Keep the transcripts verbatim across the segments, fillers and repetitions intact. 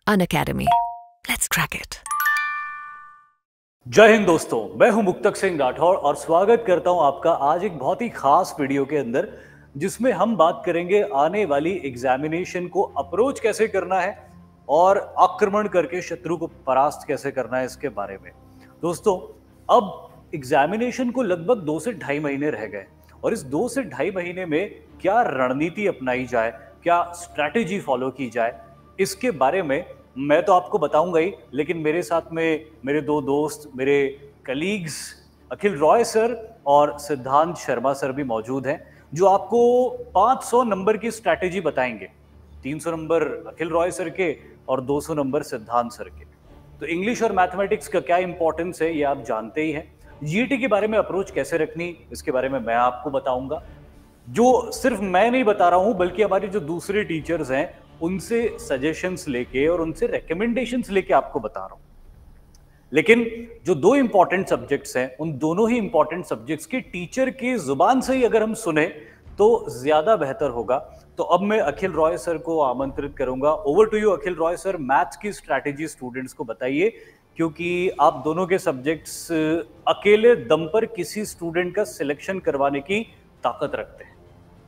Unacademy. Let's crack it. जय हिंद दोस्तों, मैं हूं मुक्तक सिंह राठौर और स्वागत करता हूं आपका आज एक बहुत ही खास वीडियो के अंदर, जिसमें हम बात करेंगे आने वाली एग्जामिनेशन को अप्रोच कैसे करना है और आक्रमण करके शत्रु को परास्त कैसे करना है इसके बारे में। दोस्तों, अब एग्जामिनेशन को लगभग दो से ढाई महीने रह गए और इस दो से ढाई महीने में क्या रणनीति अपनाई जाए, क्या स्ट्रैटेजी फॉलो की जाए, इसके बारे में मैं तो आपको बताऊंगा ही, लेकिन मेरे साथ में मेरे दो दोस्त, मेरे कलीग्स अखिल रॉय सर और सिद्धांत शर्मा सर भी मौजूद हैं, जो आपको पाँच सौ नंबर की स्ट्रैटेजी बताएंगे। तीन सौ नंबर अखिल रॉय सर के और दो सौ नंबर सिद्धांत सर के। तो इंग्लिश और मैथमेटिक्स का क्या इंपॉर्टेंस है ये आप जानते ही हैं। जीईटी के बारे में अप्रोच कैसे रखनी, इसके बारे में मैं आपको बताऊंगा, जो सिर्फ मैं नहीं बता रहा हूं बल्कि हमारे जो दूसरे टीचर्स हैं उनसे सजेशंस लेके और उनसे रिकमेंडेशंस लेके आपको बता रहा हूं। लेकिन जो दो इंपॉर्टेंट सब्जेक्ट्स हैं, उन दोनों ही इंपॉर्टेंट सब्जेक्ट्स के टीचर की जुबान से ही अगर हम सुने तो ज्यादा बेहतर होगा। तो अब मैं अखिल रॉय सर को आमंत्रित करूंगा। Over to you Akhil Roy sir, maths की स्ट्रैटेजी स्टूडेंट्स को बताइए, क्योंकि आप दोनों के सब्जेक्ट्स अकेले दम पर किसी स्टूडेंट का सिलेक्शन करवाने की ताकत रखते हैं।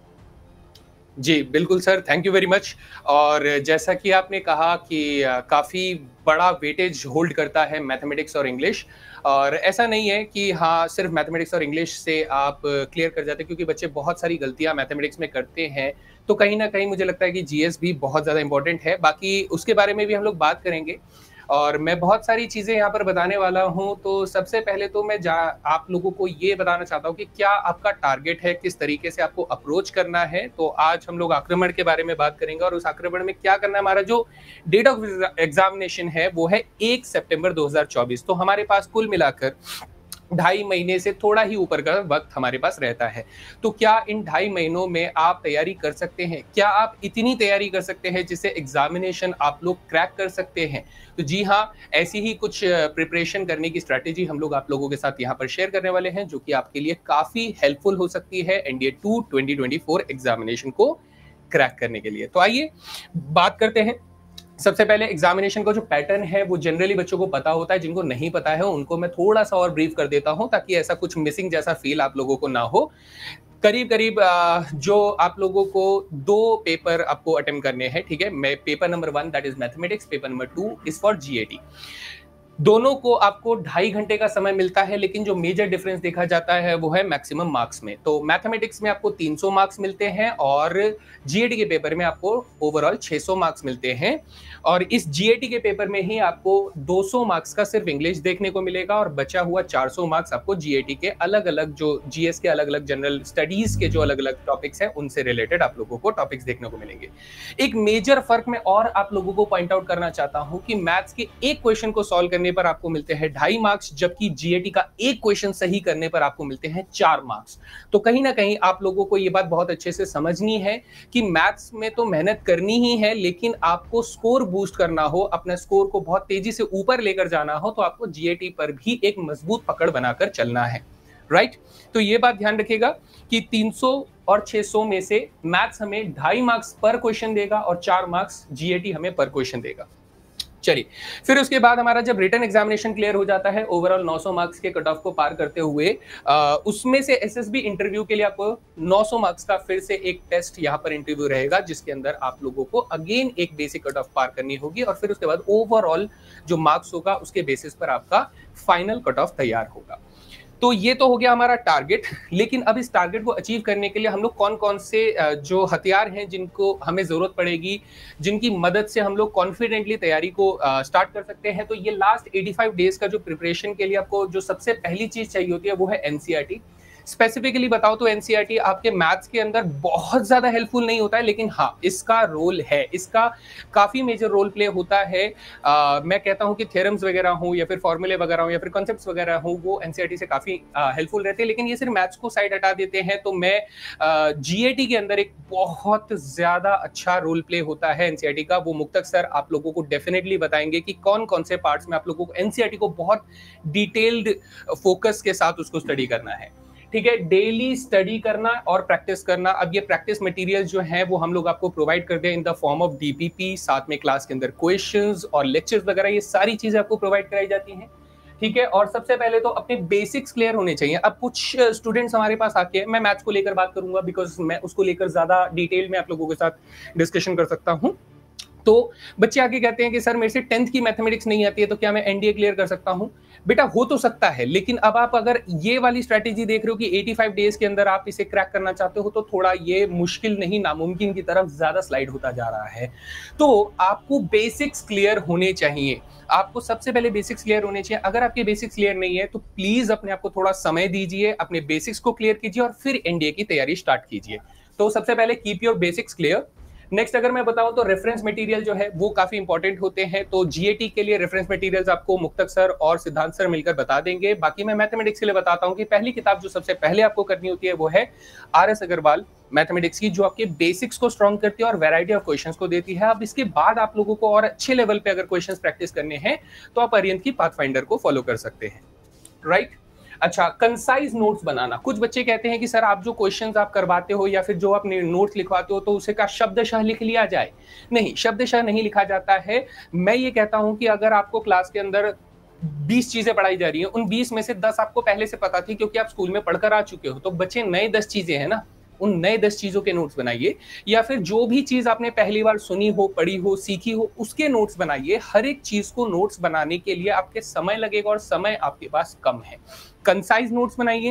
जी बिल्कुल sir, thank you very much. और जैसा कि आपने कहा कि काफ़ी बड़ा वेटेज होल्ड करता है मैथमेटिक्स और इंग्लिश, और ऐसा नहीं है कि हाँ सिर्फ मैथमेटिक्स और इंग्लिश से आप क्लियर कर जाते हैं, क्योंकि बच्चे बहुत सारी गलतियां मैथमेटिक्स में करते हैं। तो कहीं ना कहीं मुझे लगता है कि जीएस भी बहुत ज़्यादा इंपॉर्टेंट है। बाकी उसके बारे में भी हम लोग बात करेंगे और मैं बहुत सारी चीज़ें यहाँ पर बताने वाला हूँ। तो सबसे पहले तो मैं जा आप लोगों को ये बताना चाहता हूँ कि क्या आपका टारगेट है, किस तरीके से आपको अप्रोच करना है। तो आज हम लोग आक्रमण के बारे में बात करेंगे और उस आक्रमण में क्या करना है। हमारा जो डेट ऑफ एग्जामिनेशन है वो है एक सितंबर दो हज़ार चौबीस। तो हमारे पास कुल मिलाकर ढाई महीने से थोड़ा ही ऊपर का वक्त हमारे पास रहता है। तो क्या इन ढाई महीनों में आप तैयारी कर सकते हैं? क्या आप इतनी तैयारी कर सकते हैं जिससे एग्जामिनेशन आप लोग क्रैक कर सकते हैं? तो जी हाँ, ऐसी ही कुछ प्रिपरेशन करने की स्ट्रैटेजी हम लोग आप लोगों के साथ यहाँ पर शेयर करने वाले हैं, जो कि आपके लिए काफी हेल्पफुल हो सकती है NDA two twenty twenty four examination को क्रैक करने के लिए। तो आइए बात करते हैं। सबसे पहले एग्जामिनेशन का जो पैटर्न है वो जनरली बच्चों को पता होता है। जिनको नहीं पता है उनको मैं थोड़ा सा और ब्रीफ कर देता हूं, ताकि ऐसा कुछ मिसिंग जैसा फील आप लोगों को ना हो। करीब करीब जो आप लोगों को दो पेपर आपको अटेम्प्ट करने हैं, ठीक है। मैं paper number one that is mathematics, paper number two is for GAT. दोनों को आपको ढाई घंटे का समय मिलता है, लेकिन जो मेजर डिफरेंस देखा जाता है वो है मैक्सिमम मार्क्स में। तो मैथमेटिक्स में आपको तीन सौ मार्क्स मिलते हैं और जीएटी के पेपर में आपको ओवरऑल छह सौ मार्क्स मिलते हैं। और इस जीएटी के पेपर में ही आपको दो सौ मार्क्स का सिर्फ इंग्लिश देखने को मिलेगा और बचा हुआ चार सौ मार्क्स आपको जीएटी के अलग अलग जो जीएस के अलग अलग जनरल स्टडीज के जो अलग अलग टॉपिक्स हैं उनसे रिलेटेड आप लोगों को टॉपिक्स देखने को मिलेंगे। एक मेजर फर्क मैं और आप लोगों को पॉइंट आउट करना चाहता हूं कि मैथ्स के एक क्वेश्चन को सॉल्व करने पर आपको मिलते हैं ढाई मार्क्स, जबकि जीएटी का एक क्वेश्चन सही करने पर आपको मिलते हैं चार मार्क्स। तो कहीं ना कहीं आप लोगों को यह बात बहुत अच्छे से समझनी है कि मैथ्स में तो मेहनत करनी ही है, लेकिन आपको स्कोर बूस्ट करना हो, अपने स्कोर को बहुत तेजी से ऊपर लेकर जाना हो, तो आपको जीएटी पर भी एक मजबूत पकड़ बनाकर चलना है। Right right? तो ये बात ध्यान रखिएगा कि तीन सौ और छह सौ में से मैथ्स हमें ढाई मार्क्स पर क्वेश्चन देगा और चार मार्क्स जीएटी हमें पर क्वेश्चन देगा। चलिए, फिर उसके बाद हमारा जब रिटन एग्जामिनेशन क्लियर हो जाता है ओवरऑल नौ सौ मार्क्स के कट ऑफ को पार करते हुए, आ, उसमें से एसएसबी इंटरव्यू के लिए आपको नौ सौ मार्क्स का फिर से एक टेस्ट यहाँ पर इंटरव्यू रहेगा, जिसके अंदर आप लोगों को अगेन एक बेसिक कट ऑफ पार करनी होगी और फिर उसके बाद ओवरऑल जो मार्क्स होगा उसके बेसिस पर आपका फाइनल कट ऑफ तैयार होगा। तो ये तो हो गया हमारा टारगेट। लेकिन अब इस टारगेट को अचीव करने के लिए हम लोग कौन कौन से जो हथियार हैं जिनको हमें जरूरत पड़ेगी, जिनकी मदद से हम लोग कॉन्फिडेंटली तैयारी को स्टार्ट कर सकते हैं। तो ये लास्ट पचासी डेज का जो प्रिपरेशन के लिए आपको जो सबसे पहली चीज चाहिए होती है वो है एनसीईआरटी। स्पेसिफिकली बताओ तो एनसीईआरटी आपके मैथ्स के अंदर बहुत ज्यादा हेल्पफुल नहीं होता है, लेकिन हाँ इसका रोल है, इसका काफी मेजर रोल प्ले होता है। आ, मैं कहता हूँ कि थ्योरम्स वगैरह हो या फिर फॉर्मूले वगैरह हो या फिर कॉन्सेप्ट्स वगैरह हो, वो एनसीईआरटी से काफी हेल्पफुल रहते हैं। लेकिन ये सिर्फ मैथ्स को साइड हटा देते हैं। तो मैं जीएटी के अंदर एक बहुत ज्यादा अच्छा रोल प्ले होता है एनसीईआरटी का, वो मुक्तक सर आप लोगों को डेफिनेटली बताएंगे कि कौन कौन से पार्ट्स में आप लोगों को एनसीईआरटी को बहुत डिटेल्ड फोकस के साथ उसको स्टडी करना है। ठीक है, डेली स्टडी करना और प्रैक्टिस करना। अब ये प्रैक्टिस मटेरियल जो है वो हम लोग आपको प्रोवाइड करते हैं in the form of DPP, साथ में क्लास के अंदर क्वेश्चंस और लेक्चर्स वगैरह, ये सारी चीजें आपको प्रोवाइड कराई जाती हैं। ठीक है, और सबसे पहले तो अपने बेसिक्स क्लियर होने चाहिए। अब कुछ स्टूडेंट्स हमारे पास आके, मैं मैथ्स को लेकर बात करूंगा बिकॉज मैं उसको लेकर ज्यादा डिटेल में आप लोगों के साथ डिस्कशन कर सकता हूं। तो बच्चे आके कहते हैं कि सर मेरे से टेंथ की मैथमेटिक्स नहीं आती है, तो क्या मैं एनडीए क्लियर कर सकता हूं? बेटा हो तो सकता है, लेकिन अब आप अगर ये वाली स्ट्रेटेजी देख रहे हो कि पचासी डेज के अंदर आप इसे क्रैक करना चाहते हो, तो थोड़ा ये मुश्किल नहीं नामुमकिन की तरफ ज्यादा स्लाइड होता जा रहा है। तो आपको बेसिक्स क्लियर होने चाहिए, आपको सबसे पहले बेसिक्स क्लियर होने चाहिए। अगर आपके बेसिक्स क्लियर नहीं है तो प्लीज अपने आप को थोड़ा समय दीजिए, अपने बेसिक्स को क्लियर कीजिए और फिर एनडीए की तैयारी स्टार्ट कीजिए। तो सबसे पहले keep your basics clear. Next अगर मैं बताऊं तो रेफरेंस मटेरियल जो है वो काफी इंपॉर्टेंट होते हैं। तो जीएटी के लिए रेफरेंस मटेरियल्स आपको मुक्तक सर और सिद्धांत सर मिलकर बता देंगे। बाकी मैं मैथमेटिक्स के लिए बताता हूं कि पहली किताब जो सबसे पहले आपको करनी होती है वो है आर एस अग्रवाल मैथमेटिक्स की, जो आपके बेसिक्स को स्ट्रॉन्ग करती है और वैरायटी ऑफ क्वेश्चंस को देती है। अब इसके बाद आप लोगों को और अच्छे लेवल पे अगर क्वेश्चंस प्रैक्टिस करने हैं तो आप अरिहंत की पाथफाइंडर को फॉलो कर सकते हैं, राइट। अच्छा, कंसाइज नोट्स बनाना। कुछ बच्चे कहते हैं कि सर आप जो क्वेश्चंस आप करवाते हो या फिर जो आप नोट्स लिखवाते हो तो उसे का शब्दशः लिख लिया जाए। नहीं, शब्दशः नहीं लिखा जाता है। मैं ये कहता हूं कि अगर आपको क्लास के अंदर बीस चीजें पढ़ाई जा रही हैं, उन बीस में से दस आपको पहले से पता थी क्योंकि आप स्कूल में पढ़कर आ चुके हो, तो बच्चे नए दस चीजें हैं ना, उन नए दस चीजों के नोट्स बनाइए। या फिर जो भी चीज आपने पहली बार सुनी हो, पढ़ी हो, सीखी हो, उसके नोट्स बनाइए। हर एक चीज को नोट्स बनाने के लिए आपके समय लगेगा और समय आपके पास कम है। कंसाइज नोट्स बनाइए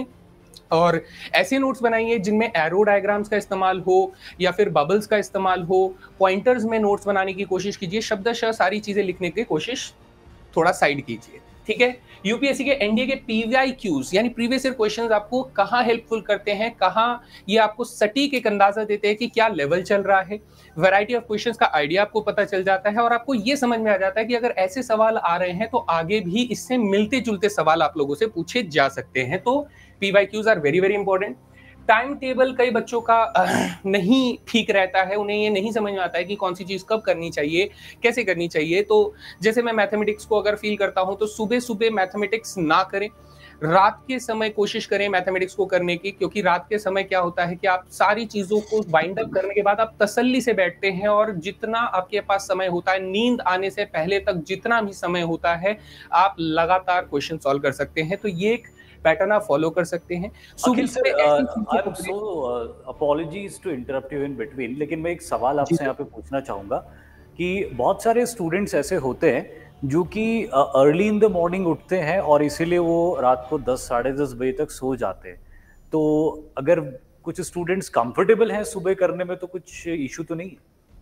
और ऐसे नोट्स बनाइए जिनमें एरो डायग्राम्स का इस्तेमाल हो या फिर बबल्स का इस्तेमाल हो। पॉइंटर्स में नोट्स बनाने की कोशिश कीजिए, शब्दशः सारी चीजें लिखने की कोशिश थोड़ा साइड कीजिए, ठीक है। यूपीएससी के एनडीए के पीवाईक्यूज यानी प्रीवियस ईयर क्वेश्चंस आपको कहां हेल्पफुल करते हैं, कहां ये आपको सटीक एक अंदाजा देते हैं कि क्या लेवल चल रहा है। वैरायटी ऑफ क्वेश्चंस का आइडिया आपको पता चल जाता है और आपको ये समझ में आ जाता है कि अगर ऐसे सवाल आ रहे हैं तो आगे भी इससे मिलते जुलते सवाल आप लोगों से पूछे जा सकते हैं। तो PYQs are very very important. Time table कई बच्चों का नहीं ठीक रहता है, उन्हें ये नहीं समझ में आता है कि कौन सी चीज कब करनी चाहिए, कैसे करनी चाहिए। तो जैसे मैं मैथमेटिक्स को अगर फील करता हूं तो सुबह सुबह मैथमेटिक्स ना करें, रात के समय कोशिश करें मैथमेटिक्स को करने की, क्योंकि रात के समय क्या होता है कि आप सारी चीजों को वाइंड अप करने के बाद आप तसल्ली से बैठते हैं और जितना आपके पास समय होता है नींद आने से पहले तक जितना भी समय होता है आप लगातार क्वेश्चन सॉल्व कर सकते हैं। तो ये एक पैटर्न आप फॉलो कर सकते हैं। Akhil sir, I am so apologies to interrupt you in between, लेकिन मैं एक सवाल आपसे यहाँ पे पूछना चाहूंगा कि बहुत सारे स्टूडेंट्स ऐसे होते हैं जो कि अर्ली इन द मॉर्निंग उठते हैं और इसीलिए वो रात को दस साढ़े दस बजे तक सो जाते हैं। तो अगर कुछ स्टूडेंट्स कंफर्टेबल हैं सुबह करने में तो कुछ इशू तो नहीं है?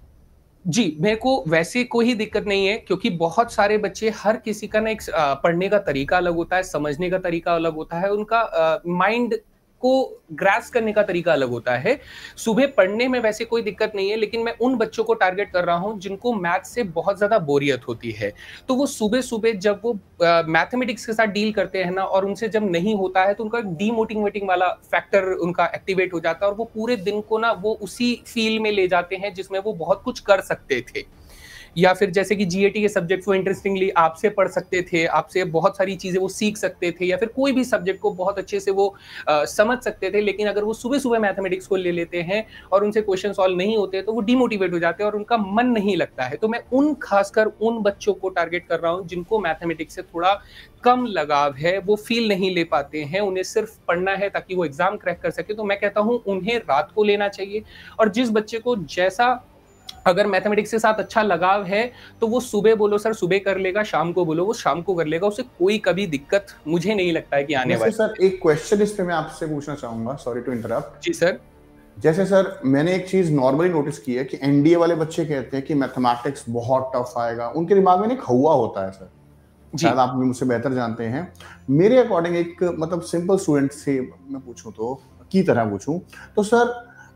जी, मेरे को वैसे कोई दिक्कत नहीं है, क्योंकि बहुत सारे बच्चे, हर किसी का ना एक पढ़ने का तरीका अलग होता है, समझने का तरीका अलग होता है, उनका माइंड को ग्रास्प करने का तरीका अलग होता है। सुबह पढ़ने में वैसे कोई दिक्कत नहीं है, लेकिन मैं उन बच्चों को टारगेट कर रहा हूं जिनको मैथ से बहुत ज्यादा बोरियत होती है। तो वो सुबह सुबह जब वो मैथमेटिक्स के साथ डील करते हैं ना और उनसे जब नहीं होता है तो उनका एक डीमोटिवेटिंग वाला फैक्टर उनका एक्टिवेट हो जाता है और वो पूरे दिन को ना वो उसी फील में ले जाते हैं जिसमें वो बहुत कुछ कर सकते थे। या फिर जैसे कि जीएटी के सब्जेक्ट वो इंटरेस्टिंगली आपसे पढ़ सकते थे, आपसे बहुत सारी चीजें वो सीख सकते थे, या फिर कोई भी सब्जेक्ट को बहुत अच्छे से वो आ, समझ सकते थे। लेकिन अगर वो सुबह सुबह मैथमेटिक्स को ले लेते हैं और उनसे क्वेश्चन सॉल्व नहीं होते तो वो डिमोटिवेट हो जाते हैं और उनका मन नहीं लगता है। तो मैं उन खासकर उन बच्चों को टारगेट कर रहा हूँ जिनको मैथमेटिक्स से थोड़ा कम लगाव है, वो फील नहीं ले पाते हैं, उन्हें सिर्फ पढ़ना है ताकि वो एग्जाम क्रैक कर सके। तो मैं कहता हूँ उन्हें रात को लेना चाहिए। और जिस बच्चे को जैसा अगर मैथमेटिक्स के साथ अच्छा लगाव है तो वो सुबह बोलो सर सुबह कर लेगा, शाम को बोलो वो शाम को कर लेगा, उसे कोई कभी दिक्कत मुझे नहीं लगता है कि आने वाली। सर एक क्वेश्चन इस पे मैं आपसे पूछना चाहूंगा, सॉरी टू इंटरप्ट। जी सर। जैसे सर मैंने एक चीज नॉर्मली नोटिस की है कि एनडीए वाले बच्चे कहते हैं कि मैथमेटिक्स बहुत टफ आएगा, उनके दिमाग में एक हवा होता है सर, शायद आप भी मुझसे बेहतर जानते हैं। मेरे अकॉर्डिंग एक मतलब सिंपल स्टूडेंट से मैं पूछूं तो की तरह पूछूं तो sir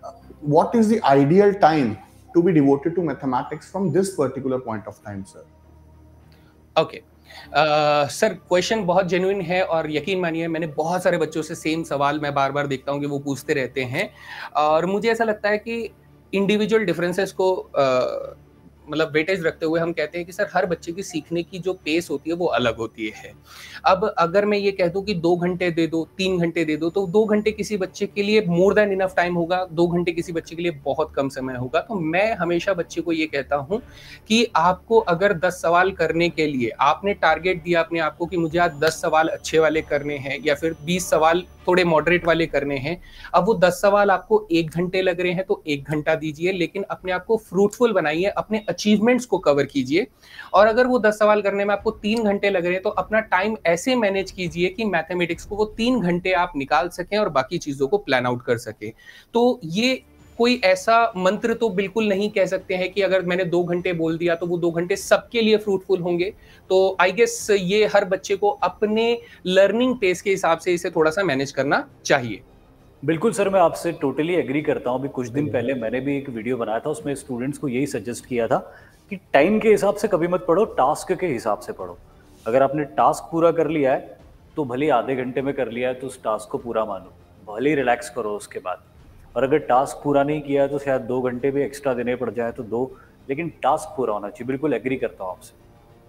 what is the ideal time to be devoted to mathematics from this particular point of time, sir? Okay. Sir question बहुत जेन्युइन है और यकीन मानिए मैंने बहुत सारे बच्चों से सेम सवाल मैं बार बार देखता हूँ कि वो पूछते रहते हैं और मुझे ऐसा लगता है कि इंडिविजुअल डिफरेंसेस को uh, मतलब वेटेज रखते हुए हम कहते हैं कि सर हर बच्चे की सीखने की जो पेस होती है वो अलग होती है। अब अगर मैं ये कह दूं कि दो घंटे दे दो, तीन घंटे दे दो, तो दो घंटे किसी बच्चे के लिए मोर देन इनफ टाइम होगा, दो घंटे किसी बच्चे के लिए बहुत कम समय होगा। तो मैं हमेशा बच्चे को ये कहता हूँ कि आपको अगर दस सवाल करने के लिए आपने टारगेट दिया अपने आप को कि मुझे आज दस सवाल अच्छे वाले करने हैं या फिर बीस सवाल थोड़े मॉडरेट वाले करने हैं, अब वो दस सवाल आपको एक घंटे लग रहे हैं तो एक घंटा दीजिए, लेकिन अपने आप को फ्रूटफुल बनाइए, अपने अचीवमेंट्स को कवर कीजिए। और अगर वो दस सवाल करने में आपको तीन घंटे लग रहे हैं तो अपना टाइम ऐसे मैनेज कीजिए कि मैथमेटिक्स को वो तीन घंटे आप निकाल सकें और बाकी चीजों को प्लान आउट कर सकें। तो ये कोई ऐसा मंत्र तो बिल्कुल नहीं कह सकते हैं कि अगर मैंने दो घंटे बोल दिया तो वो दो घंटे सबके लिए फ्रूटफुल होंगे। तो आई गेस ये हर बच्चे को अपने लर्निंग पेस के हिसाब से इसे थोड़ा सा मैनेज करना चाहिए। बिल्कुल सर, मैं आपसे टोटली एग्री करता हूँ। अभी कुछ दिन पहले मैंने भी एक वीडियो बनाया था, उसमें स्टूडेंट्स को यही सजेस्ट किया था कि टाइम के हिसाब से कभी मत पढ़ो, टास्क के हिसाब से पढ़ो। अगर आपने टास्क पूरा कर लिया है तो भले ही आधे घंटे में कर लिया है तो उस टास्क को पूरा मानो, भले ही रिलैक्स करो उसके बाद। और अगर टास्क पूरा नहीं किया है तो शायद दो घंटे भी एक्स्ट्रा देने पड़ जाए तो दो, लेकिन टास्क पूरा होना चाहिए। बिल्कुल एग्री करता हूँ आपसे।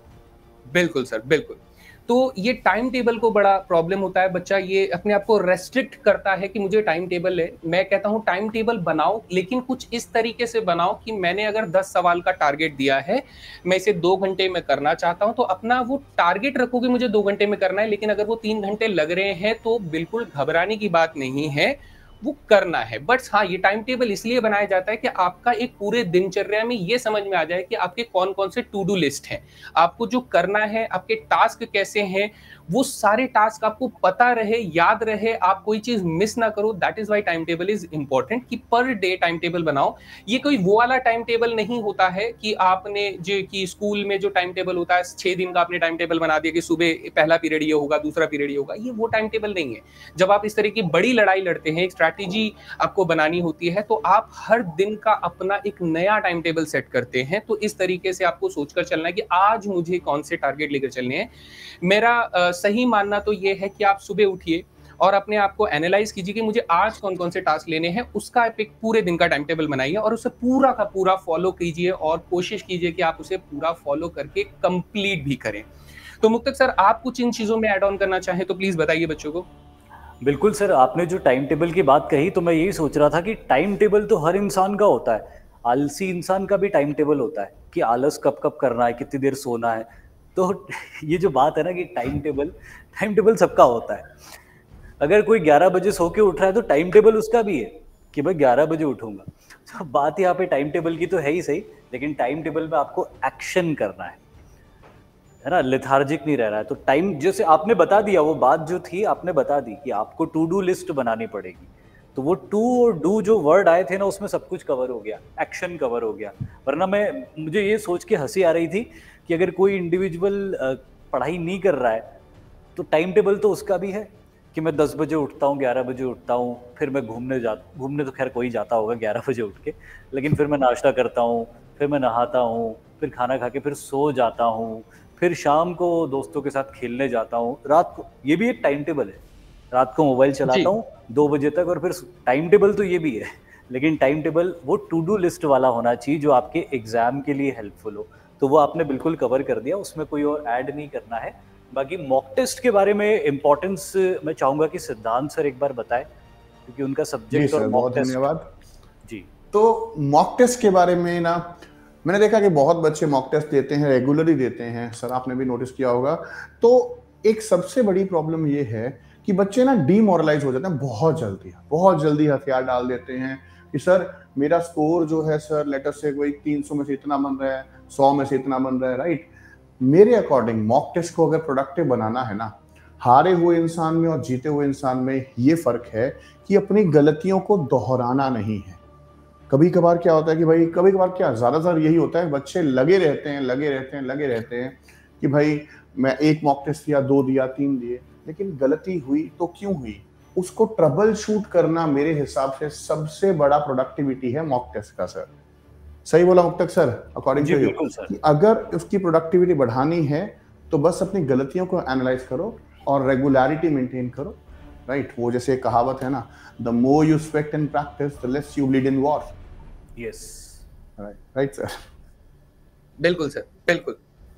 बिल्कुल सर, बिल्कुल। तो ये टाइम टेबल को बड़ा प्रॉब्लम होता है, बच्चा ये अपने आप को रेस्ट्रिक्ट करता है कि मुझे टाइम टेबल है। मैं कहता हूँ टाइम टेबल बनाओ, लेकिन कुछ इस तरीके से बनाओ कि मैंने अगर दस सवाल का टारगेट दिया है, मैं इसे दो घंटे में करना चाहता हूँ, तो अपना वो टारगेट रखो कि मुझे दो घंटे में करना है। लेकिन अगर वो तीन घंटे लग रहे हैं तो बिल्कुल घबराने की बात नहीं है, वो करना है। बट हाँ, ये टाइम टेबल इसलिए बनाया जाता है कि आपका एक पूरे दिनचर्या में ये समझ में आ जाए कि आपके कौन कौन से टू डू लिस्ट हैं, आपको जो करना है, आपके टास्क कैसे हैं, वो सारे टास्क आपको पता रहे, याद रहे, आप कोई चीज मिस ना करो। That is why time table is important कि पर डे टाइम टेबल बनाओ। ये कोई वो वाला टाइम टेबल नहीं होता है कि आपने जो कि स्कूल में जो टाइम टेबल होता है छह दिन का आपने टाइम टेबल बना दिया कि सुबह पहला पीरियड ये होगा, दूसरा पीरियड ये होगा। ये वो टाइम टेबल नहीं है। जब आप इस तरह की बड़ी लड़ाई लड़ते हैं, स्ट्रैटेजी आपको बनानी होती है, तो आप हर दिन का अपना एक नया टाइम टेबल सेट करते हैं। तो इस तरीके से आपको सोचकर चलना है कि आज मुझे कौन से टारगेट लेकर चलने हैं। मेरा आ, सही मानना तो ये है कि आप सुबह उठिए और अपने आप को एनालाइज कीजिए कि मुझे आज कौन कौन से टास्क लेने हैं, उसका एक पूरे दिन का टाइम टेबल बनाइए और उसे पूरा का पूरा फॉलो कीजिए और कोशिश कीजिए कि आप उसे पूरा फॉलो करके कंप्लीट भी करें। तो मुक्तक सर, आप कुछ इन चीजों में ऐड ऑन करना चाहें तो प्लीज बताइए बच्चों को। बिल्कुल सर, आपने जो टाइम टेबल की बात कही तो मैं यही सोच रहा था कि टाइम टेबल तो हर इंसान का होता है। आलसी इंसान का भी टाइम टेबल होता है कि आलस कब कब करना है, कितनी देर सोना है। तो ये जो बात है ना कि टाइम टेबल टाइम टेबल सबका होता है। अगर कोई ग्यारह बजे सो के उठ रहा है तो टाइम टेबल उसका भी है कि भाई ग्यारह बजे उठूंगा। तो बात यहाँ पे टाइम टेबल की तो है ही सही, लेकिन टाइम टेबल में आपको एक्शन करना है है ना, लेथार्जिक नहीं रह रहा है। तो टाइम जैसे आपने बता दिया, वो बात जो थी आपने बता दी कि आपको टू डू लिस्ट बनानी पड़ेगी। तो वो टू और डू जो वर्ड आए थे ना, उसमें सब कुछ कवर हो गया, एक्शन कवर हो गया। वरना मैं मुझे ये सोच के हंसी आ रही थी कि अगर कोई इंडिविजुअल पढ़ाई नहीं कर रहा है तो टाइम टेबल तो उसका भी है कि मैं दस बजे उठता हूँ, ग्यारह बजे उठता हूँ, फिर मैं घूमने जा घूमने तो खैर कोई जाता होगा ग्यारह बजे उठ के, लेकिन फिर मैं नाश्ता करता हूँ, फिर मैं नहाता हूँ, फिर खाना खा के फिर सो जाता हूँ, फिर शाम को दोस्तों के साथ खेलने जाता हूँ, रात को। ये भी एक टाइम टेबल है। रात को मोबाइल चलाता हूँ दो बजे तक, और फिर टाइम टेबल तो ये भी है, लेकिन टाइम टेबल वो टू डू लिस्ट वाला होना चाहिए जो आपके एग्जाम के लिए हेल्पफुल हो। तो वो आपने बिल्कुल कवर कर दिया, उसमें कोई और ऐड नहीं करना है। बाकी मॉक टेस्ट के बारे में इम्पोर्टेंस मैं चाहूंगा कि सिद्धांत सर एक बार बताएं, क्योंकि उनका सब्जेक्ट और मॉक टेस्ट। धन्यवाद जी। तो मॉक टेस्ट के बारे में ना, मैंने देखा कि बहुत बच्चे मॉक टेस्ट देते हैं, रेगुलरली देते हैं। सर आपने भी नोटिस किया होगा। तो एक सबसे बड़ी प्रॉब्लम ये है कि बच्चे ना डीमोरलाइज हो जाते हैं बहुत जल्दी बहुत जल्दी हथियार डाल देते हैं कि सर मेरा स्कोर जो है सर लेटर से कोई तीन सौ में से इतना बन रहा है, सौ में से इतना बन रहा है, राइट। मेरे अकॉर्डिंग मॉक टेस्ट को अगर प्रोडक्टिव बनाना है ना, हारे हुए इंसान में और जीते हुए इंसान में ये फर्क है कि अपनी गलतियों को दोहराना नहीं है। कभी कभार क्या होता है कि भाई कभी कभार क्या ज्यादातर यही होता है, बच्चे लगे रहते हैं लगे रहते हैं लगे रहते हैं कि भाई मैं एक मॉक टेस्ट दिया, दो दिया, तीन दिए, लेकिन गलती हुई तो क्यों हुई, उसको ट्रबल शूट करना मेरे हिसाब से सबसे बड़ा प्रोडक्टिविटी है मॉक टेस्ट का। सर सही बोला मुक्तक सर? अकॉर्डिंग टू यू कि अगर उसकी प्रोडक्टिविटी बढ़ानी है तो बस अपनी गलतियों को एनालाइज करो और रेगुलरिटी मेंटेन करो, राइट। वो जैसे एक कहावत है ना, the more you sweat in practice the less you bleed in war. Yes, right right sir. बिल्कुल सर, बिल्कुल।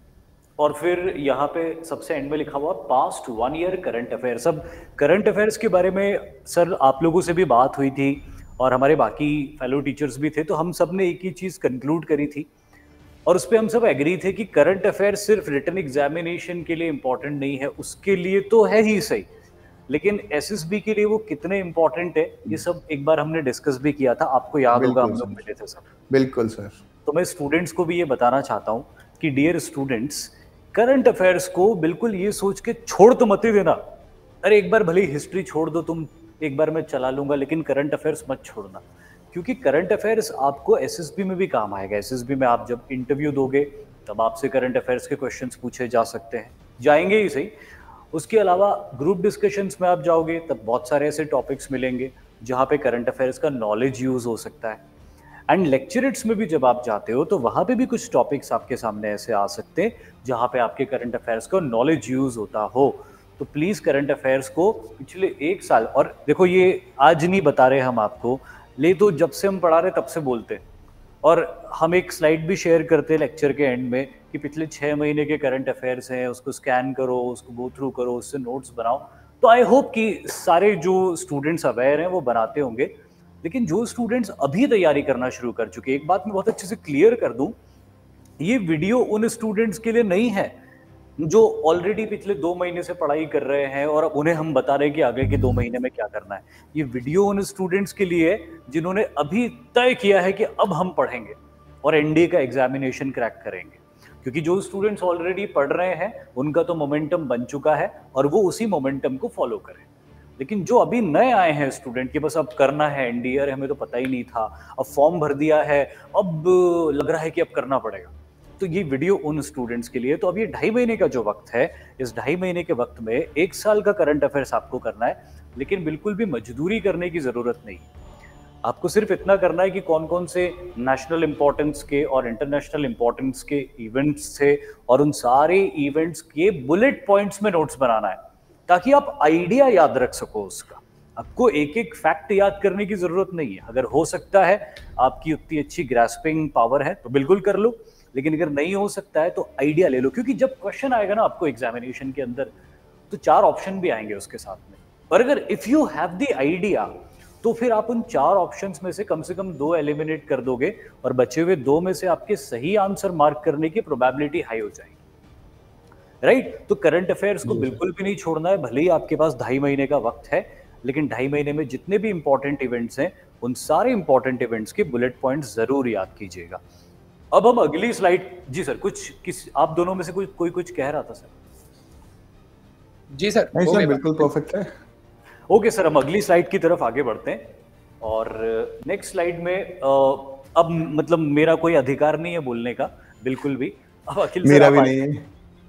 और फिर यहाँ पे सबसे एंड में लिखा हुआ past one year current affairs. अब करंट अफेयर्स के बारे में सर आप लोगों से भी बात हुई थी और हमारे बाकी फेलो टीचर्स भी थे, तो हम सब ने एक ही चीज़ कंक्लूड करी थी और उस पर हम सब एग्री थे कि करंट अफेयर्स सिर्फ रिटन एग्जामिनेशन के लिए इम्पोर्टेंट नहीं है, उसके लिए तो है ही सही, लेकिन एसएसबी के लिए वो कितने इम्पोर्टेंट है ये सब एक बार हमने डिस्कस भी किया था, आपको याद होगा हम लोग मिले थे सब। बिल्कुल सर। तो मैं स्टूडेंट्स को भी ये बताना चाहता हूँ कि डियर स्टूडेंट्स, करंट अफेयर्स को बिल्कुल ये सोच के छोड़ तो मत ही देना, अरे एक बार भले हिस्ट्री छोड़ दो तुम, एक बार मैं चला लूंगा, लेकिन करंट अफेयर्स मत छोड़ना, क्योंकि करंट अफेयर्स आपको एसएसबी में भी काम आएगा। एसएसबी में आप जब इंटरव्यू दोगे तब आपसे करंट अफेयर्स के क्वेश्चंस पूछे जा सकते हैं, जाएंगे ही सही। उसके अलावा ग्रुप डिस्कशंस में आप जाओगे तब बहुत सारे ऐसे टॉपिक्स मिलेंगे जहाँ पे करंट अफेयर्स का नॉलेज यूज हो सकता है। एंड लेक्चरेट्स में भी जब आप जाते हो तो वहाँ पे भी कुछ टॉपिक्स आपके सामने ऐसे आ सकते हैं जहाँ पे आपके करंट अफेयर्स का नॉलेज यूज होता हो। तो प्लीज़ करंट अफेयर्स को पिछले एक साल, और देखो ये आज नहीं बता रहे हम आपको, ले तो जब से हम पढ़ा रहे तब से बोलते हैं, और हम एक स्लाइड भी शेयर करते हैं लेक्चर के एंड में कि पिछले छः महीने के करंट अफेयर्स हैं, उसको स्कैन करो, उसको गो थ्रू करो, उससे नोट्स बनाओ। तो आई होप कि सारे जो स्टूडेंट्स अवेयर हैं वो बनाते होंगे, लेकिन जो स्टूडेंट्स अभी तैयारी करना शुरू कर चुके हैं, एक बात मैं बहुत अच्छे से क्लियर कर दूं, ये वीडियो उन स्टूडेंट्स के लिए नहीं है जो ऑलरेडी पिछले दो महीने से पढ़ाई कर रहे हैं और अब उन्हें हम बता रहे हैं कि आगे के दो महीने में क्या करना है। ये वीडियो उन स्टूडेंट्स के लिए है जिन्होंने अभी तय किया है कि अब हम पढ़ेंगे और एनडीए का एग्जामिनेशन क्रैक करेंगे, क्योंकि जो स्टूडेंट्स ऑलरेडी पढ़ रहे हैं उनका तो मोमेंटम बन चुका है और वो उसी मोमेंटम को फॉलो करें। लेकिन जो अभी नए आए हैं स्टूडेंट के बस अब करना है एनडीए, अरे हमें तो पता ही नहीं था, अब फॉर्म भर दिया है, अब लग रहा है कि अब करना पड़ेगा, तो ये वीडियो उन स्टूडेंट्स के लिए। तो अब ये ढाई महीने का जो वक्त है, इस ढाई महीने के वक्त में एक साल का करंट अफेयर्स आपको करना है, लेकिन बिल्कुल भी मजदूरी करने की जरूरत नहीं। आपको सिर्फ इतना करना है कि कौन कौन से नेशनल इंपॉर्टेंस के और इंटरनेशनल इंपॉर्टेंस के इवेंट्स थे और उन सारे इवेंट्स के बुलेट पॉइंट्स में नोट्स बनाना है, ताकि आप आइडिया याद रख सको उसका। आपको एक एक फैक्ट याद करने की जरूरत नहीं है। अगर हो सकता है, आपकी उतनी अच्छी ग्रास्पिंग पावर है तो बिल्कुल कर लो, लेकिन अगर नहीं हो सकता है तो आइडिया ले लो, क्योंकि जब क्वेश्चन आएगा ना आपको एग्जामिनेशन के अंदर तो चार ऑप्शन भी आएंगे उसके साथ में, और अगर if you have the idea तो फिर आप उन चार ऑप्शंस में से कम से कम दो एलिमिनेट कर दोगे और बचे हुए दो में से आपके सही आंसर मार्क करने की प्रोबेबिलिटी हाई हो जाएगी, राइट right? तो करंट अफेयर्स को बिल्कुल भी नहीं छोड़ना है, भले ही आपके पास ढाई महीने का वक्त है, लेकिन ढाई महीने में जितने भी इंपॉर्टेंट इवेंट्स हैं उन सारे इंपॉर्टेंट इवेंट्स के बुलेट पॉइंट्स जरूर याद कीजिएगा। अब हम अगली स्लाइड, जी सर कुछ किस आप दोनों में से कोई कोई कुछ कह रहा था सर? जी सर, नहीं सर, बिल्कुल परफेक्ट है। ओके सर, हम अगली स्लाइड की तरफ आगे बढ़ते हैं और नेक्स्ट स्लाइड में अब मतलब मेरा कोई अधिकार नहीं है बोलने का, बिल्कुल भी। अब अखिल मेरा भी नहीं है।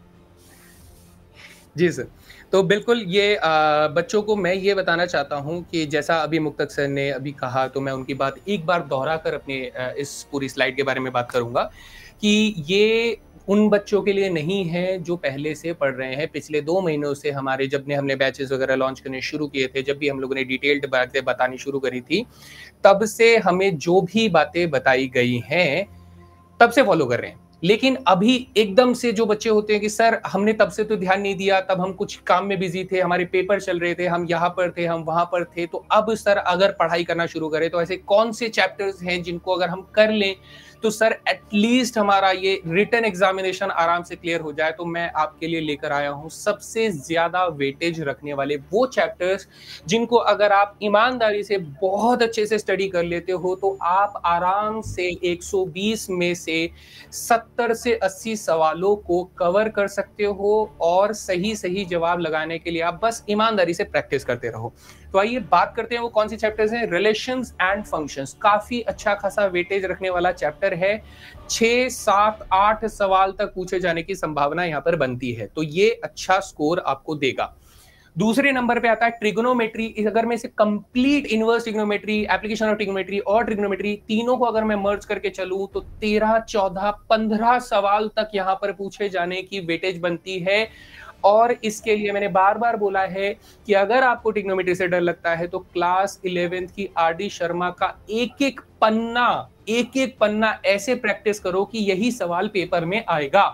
जी सर, तो बिल्कुल ये आ, बच्चों को मैं ये बताना चाहता हूँ कि जैसा अभी मुक्तक सर ने अभी कहा, तो मैं उनकी बात एक बार दोहरा कर अपने इस पूरी स्लाइड के बारे में बात करूंगा कि ये उन बच्चों के लिए नहीं है जो पहले से पढ़ रहे हैं। पिछले दो महीनों से हमारे जब ने हमने बैचेस वगैरह लॉन्च करने शुरू किए थे, जब भी हम लोगों ने डिटेल्ड बातें बतानी शुरू करी थी, तब से हमें जो भी बातें बताई गई हैं तब से फॉलो कर रहे हैं। लेकिन अभी एकदम से जो बच्चे होते हैं कि सर हमने तब से तो ध्यान नहीं दिया, तब हम कुछ काम में बिजी थे, हमारे पेपर चल रहे थे, हम यहाँ पर थे, हम वहां पर थे, तो अब सर अगर पढ़ाई करना शुरू करें तो ऐसे कौन से चैप्टर्स हैं जिनको अगर हम कर लें तो सर एटलीस्ट हमारा ये रिटन एग्जामिनेशन आराम से क्लियर हो जाए। तो मैं आपके लिए लेकर आया हूं सबसे ज्यादा वेटेज रखने वाले वो चैप्टर्स जिनको अगर आप ईमानदारी से बहुत अच्छे से स्टडी कर लेते हो तो आप आराम से एक सौ बीस में से सत्तर से अस्सी सवालों को कवर कर सकते हो और सही सही जवाब लगाने के लिए आप बस ईमानदारी से प्रैक्टिस करते रहो। तो आइए बात करते हैं वो कौन सी चैप्टर्स हैं। रिलेशंस एंड फंक्शंस काफी अच्छा खासा वेटेज रखने वाला चैप्टर है। छह सात आठ सवाल तक पूछे जाने की संभावना यहाँ पर बनती है, तो ये अच्छा स्कोर आपको देगा। दूसरे नंबर पे आता है ट्रिग्नोमेट्री। अगर मैं इसे complete inverse trigonometry, application of trigonometry और ट्रिग्नोमेट्री तीनों को अगर मैं मर्ज करके चलूं तो तेरह चौदह पंद्रह सवाल तक यहाँ पर पूछे जाने की वेटेज बनती है। और इसके लिए मैंने बार बार बोला है कि अगर आपको ट्रिग्नोमेट्री से डर लगता है तो क्लास इलेवेंथ की आर डी शर्मा का एक एक पन्ना एक एक पन्ना ऐसे प्रैक्टिस करो कि यही सवाल पेपर में आएगा।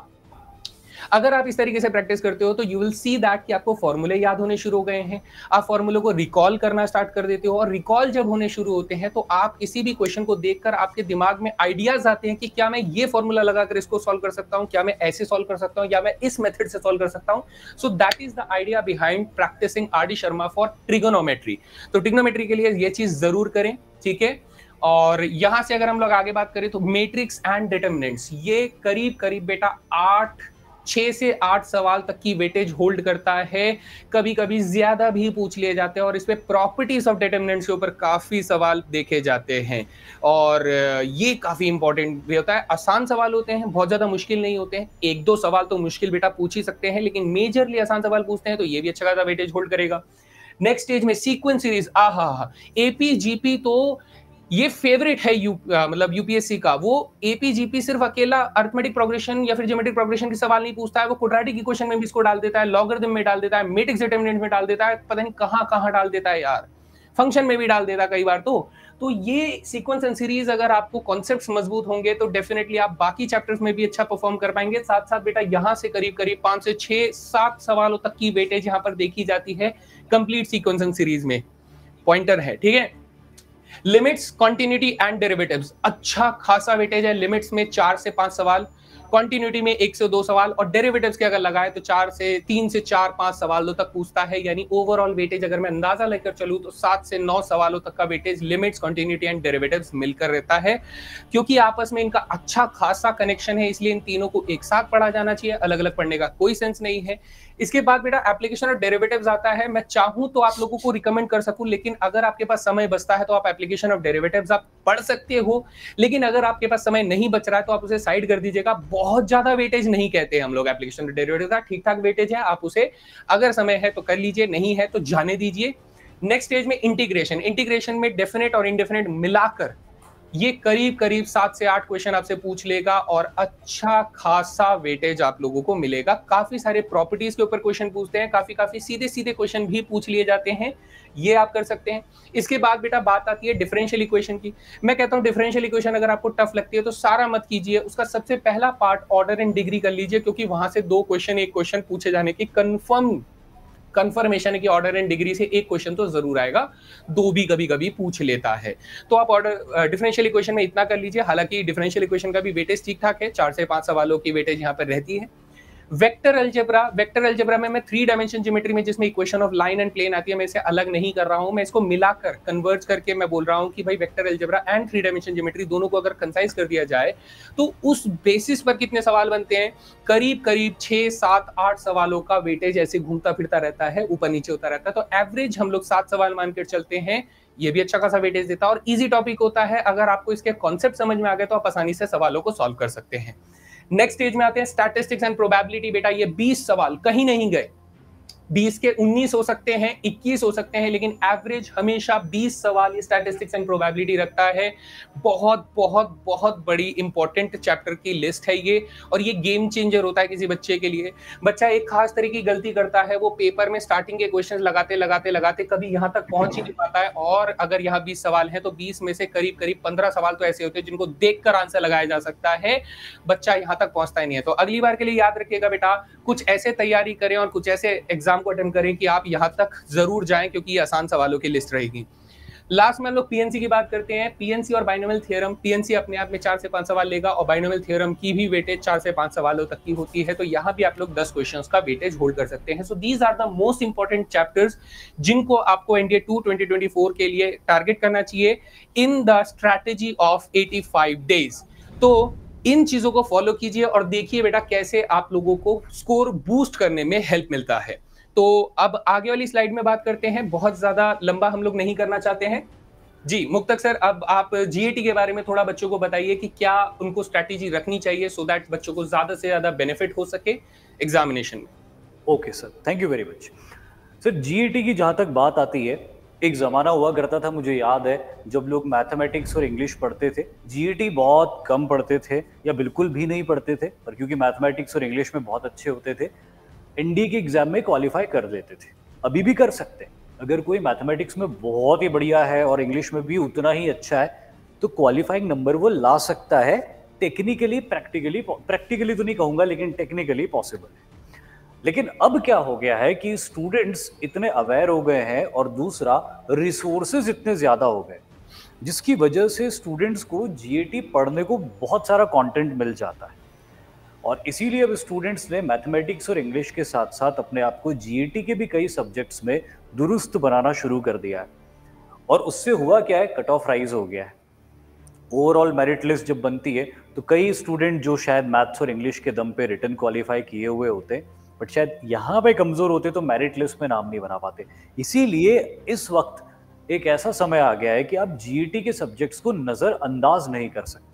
अगर आप इस तरीके से प्रैक्टिस करते हो तो यू विल सी दैट कि आपको फॉर्मूले याद होने शुरू हो गए हैं, आप फॉर्मूले को रिकॉल करना स्टार्ट कर देते हो, और रिकॉल जब होने शुरू होते हैं तो आप किसी भी क्वेश्चन को देखकर आपके दिमाग में आइडियाज आते हैं कि क्या मैं ये फॉर्मूला लगाकर इसको सॉल्व कर सकता हूं, क्या मैं ऐसे सॉल्व कर सकता हूं, या मैं इस मेथड से सॉल्व कर सकता हूं। So that is the idea behind practising R D Sharma for trigonometry. तो ट्रिगोनोमेट्री के लिए ये चीज जरूर करें, ठीक है। और यहां से अगर हम लोग आगे बात करें तो मैट्रिक्स एंड डिटरमिनेंट्स, ये करीब करीब बेटा आठ छह से आठ सवाल तक की वेटेज होल्ड करता है, कभी कभी ज्यादा भी पूछ लिए जाते हैं, और इसमें प्रॉपर्टीज ऑफ डिटरमिनेंट्स के ऊपर काफी सवाल देखे जाते हैं, और ये काफी इंपॉर्टेंट भी होता है। आसान सवाल होते हैं, बहुत ज्यादा मुश्किल नहीं होते हैं, एक दो सवाल तो मुश्किल बेटा पूछ ही सकते हैं, लेकिन मेजरली आसान सवाल पूछते हैं तो ये भी अच्छा खासा वेटेज होल्ड करेगा। नेक्स्ट स्टेज में सीक्वेंस सीरीज, आहा, एपी जीपी तो ये फेवरेट है यू मतलब यूपीएससी का। वो एपीजीपी सिर्फ अकेला अरिथमेटिक प्रोग्रेशन या फिर ज्योमेट्रिक प्रोग्रेशन के सवाल नहीं पूछता है, वो क्वाड्रेटिक इक्वेशन में भी इसको डाल देता है, लॉगरिथम में डाल देता है, मैट्रिक्स डिटरमिनेंट में डाल देता है, पता नहीं कहां कहां डाल देता है यार, फंक्शन में भी डाल देता है कई बार। तो तो ये सीक्वेंस एंड सीरीज अगर आपको कॉन्सेप्ट्स मजबूत होंगे तो डेफिनेटली आप बाकी चैप्टर्स में भी अच्छा परफॉर्म कर पाएंगे। साथ साथ बेटा यहाँ से करीब करीब पांच से छह सात सवालों तक की वेटेज यहाँ पर देखी जाती है कंप्लीट सीक्वेंस एंड सीरीज में, पॉइंटर है, ठीक है। लिमिट्स, कॉन्टिन्यूटी एंड डेरिवेटिव्स, अच्छा खासा वेटेज है। लिमिट्स में चार से पांच सवाल, कॉन्टिन्यूटी में एक से दो सवाल, और डेरिवेटिव्स के अगर लगाए तो चार से तीन से चार पांच सवालों तक पूछता है। यानी ओवरऑल वेटेज अगर मैं अंदाजा लेकर चलूं तो सात से नौ सवालों तक का weightage limits, continuity and derivatives मिलकर रहता है, क्योंकि आपस में इनका अच्छा खासा कनेक्शन है। इसलिए इन तीनों को एक साथ पढ़ा जाना चाहिए, अलग अलग पढ़ने का कोई सेंस नहीं है। इसके बाद बेटा एप्लीकेशन ऑफ डेरिवेटिव्स आता है। मैं चाहूं तो आप लोगों को रिकमेंड कर सकूं, लेकिन अगर आपके पास समय बचता है तो आप एप्लीकेशन ऑफ डेरिवेटिव्स आप पढ़ सकते हो, लेकिन अगर आपके पास समय नहीं बच रहा है तो आप उसे साइड कर दीजिएगा। बहुत ज्यादा वेटेज नहीं कहते हम लोग एप्लीकेशन ऑफ डेरिवेटिव्स का, ठीक ठाक वेटेज है, आप उसे अगर समय है तो कर लीजिए, नहीं है तो जाने दीजिए। नेक्स्ट स्टेज में इंटीग्रेशन, इंटीग्रेशन में डेफिनेट और इंडेफिनेट मिलाकर ये करीब करीब सात से आठ क्वेश्चन आपसे पूछ लेगा, और अच्छा खासा वेटेज आप लोगों को मिलेगा। काफी सारे प्रॉपर्टीज के ऊपर क्वेश्चन पूछते हैं, काफी काफी सीधे सीधे क्वेश्चन भी पूछ लिए जाते हैं, ये आप कर सकते हैं। इसके बाद बेटा बात आती है डिफरेंशियल इक्वेशन की। मैं कहता हूं डिफरेंशियल इक्वेशन अगर आपको टफ लगती है तो सारा मत कीजिए, उसका सबसे पहला पार्ट ऑर्डर एंड डिग्री कर लीजिए, क्योंकि वहां से दो क्वेश्चन एक क्वेश्चन पूछे जाने की कंफर्म कंफर्मेशन है कि ऑर्डर एंड डिग्री से एक क्वेश्चन तो जरूर आएगा, दो भी कभी कभी पूछ लेता है। तो आप ऑर्डर डिफरेंशियल इक्वेशन में इतना कर लीजिए। हालांकि डिफरेंशियल इक्वेशन का भी वेटेज ठीक ठाक है, चार से पांच सवालों की वेटेज यहाँ पर रहती है। वेक्टर अलजेब्रा, वेक्टर अलजेब्रा में मैं थ्री डायमेंशन ज्योमेट्री में जिसमें equation of line and plane आती है, मैं इसे अलग नहीं कर रहा हूं, मैं इसको मिलाकर कन्वर्ज करके मैं बोल रहा हूं कि भाई vector algebra and three dimension geometry दोनों को अगर कंसाइज कर दिया जाए तो उस बेसिस पर कितने सवाल बनते हैं, करीब करीब छह सात आठ सवालों का वेटेज ऐसे घूमता फिरता रहता है, ऊपर नीचे होता रहता है। तो एवरेज हम लोग सात सवाल मानकर चलते हैं, ये भी अच्छा खासा वेटेज देता है और इजी टॉपिक होता है। अगर आपको इसके कॉन्सेप्ट समझ में आ गए तो आप आसानी से सवालों को सॉल्व कर सकते हैं। नेक्स्ट स्टेज में आते हैं स्टैटिस्टिक्स एंड प्रोबेबिलिटी। बेटा ये बीस सवाल कहीं नहीं गए, बीस के उन्नीस हो सकते हैं, इक्कीस हो सकते हैं, लेकिन एवरेज हमेशा बीस सवाल ये स्टैटिस्टिक्स एंड प्रोबेबिलिटी रखता है। बहुत बहुत बहुत बड़ी इंपॉर्टेंट चैप्टर की लिस्ट है ये, और ये गेम चेंजर होता है किसी बच्चे के लिए। बच्चा एक खास तरह की गलती करता है, वो पेपर में स्टार्टिंग के क्वेश्चन लगाते लगाते लगाते कभी यहाँ तक पहुंच ही नहीं पाता है, और अगर यहाँ बीस सवाल है तो बीस में से करीब करीब पंद्रह सवाल तो ऐसे होते हैं जिनको देखकर आंसर लगाया जा सकता है, बच्चा यहाँ तक पहुंचता ही नहीं है। तो अगली बार के लिए याद रखिएगा बेटा, कुछ ऐसे तैयारी करें और कुछ ऐसे एग्जाम को अटेम्प्ट करें कि आप यहां तक जरूर जाएं, क्योंकि ये आसान सवालों की लिस्ट रहेगी। लास्ट में हम लोग पीएनसी की बात करते हैं। पीएनसी और बाइनोमियल थ्योरम, पीएनसी अपने आप में चार से पांच सवाल लेगा और बाइनोमियल थ्योरम की भी वेटेज चार से पांच सवालों तक की होती है, तो यहां भी आप लोग दस क्वेश्चंस का वेटेज होल्ड कर सकते हैं। So these are the most important chapters जिनको आपको NDA two twenty twenty four के लिए टारगेट करना चाहिए in the strategy of eighty five days. तो इन चीजों को फॉलो कीजिए और देखिए बेटा कैसे आप लोगों को स्कोर बूस्ट करने में हेल्प मिलता है। तो अब आगे वाली स्लाइड में बात करते हैं, बहुत ज्यादा लंबा हम लोग नहीं करना चाहते हैं। जी मुक्तक सर, अब आप जीएटी के बारे में थोड़ा बच्चों को बताइए कि क्या उनको स्ट्रैटेजी रखनी चाहिए सो दैट बच्चों को ज्यादा से ज्यादा बेनिफिट हो सके एग्जामिनेशन में। Okay sir, thank you very much. Sir GAT की जहां तक बात आती है, एक ज़माना हुआ करता था, मुझे याद है, जब लोग मैथमेटिक्स और इंग्लिश पढ़ते थे, जीईटी बहुत कम पढ़ते थे या बिल्कुल भी नहीं पढ़ते थे, पर क्योंकि मैथमेटिक्स और इंग्लिश में बहुत अच्छे होते थे एनडीए के एग्जाम में क्वालिफाई कर लेते थे, अभी भी कर सकते हैं। अगर कोई मैथमेटिक्स में बहुत ही बढ़िया है और इंग्लिश में भी उतना ही अच्छा है तो क्वालिफाइंग नंबर वो ला सकता है, टेक्निकली प्रैक्टिकली प्रैक्टिकली तो नहीं कहूंगा लेकिन टेक्निकली पॉसिबल है। लेकिन अब क्या हो गया है कि स्टूडेंट्स इतने अवेयर हो गए हैं और दूसरा रिसोर्सेज इतने ज्यादा हो गए जिसकी वजह से स्टूडेंट्स को जीएटी पढ़ने को बहुत सारा कंटेंट मिल जाता है और इसीलिए अब स्टूडेंट्स ने मैथमेटिक्स और इंग्लिश के साथ साथ अपने आप को जीएटी के भी कई सब्जेक्ट्स में दुरुस्त बनाना शुरू कर दिया है। और उससे हुआ क्या है, कट ऑफ राइज हो गया है। ओवरऑल मेरिट लिस्ट जब बनती है तो कई स्टूडेंट जो शायद मैथ्स और इंग्लिश के दम पे रिटर्न क्वालिफाई किए हुए होते बट शायद यहाँ पे कमजोर होते तो मेरिट लिस्ट में नाम नहीं बना पाते। इसीलिए इस वक्त एक ऐसा समय आ गया है कि आप जीईटी के सब्जेक्ट्स को नजरअंदाज नहीं कर सकते।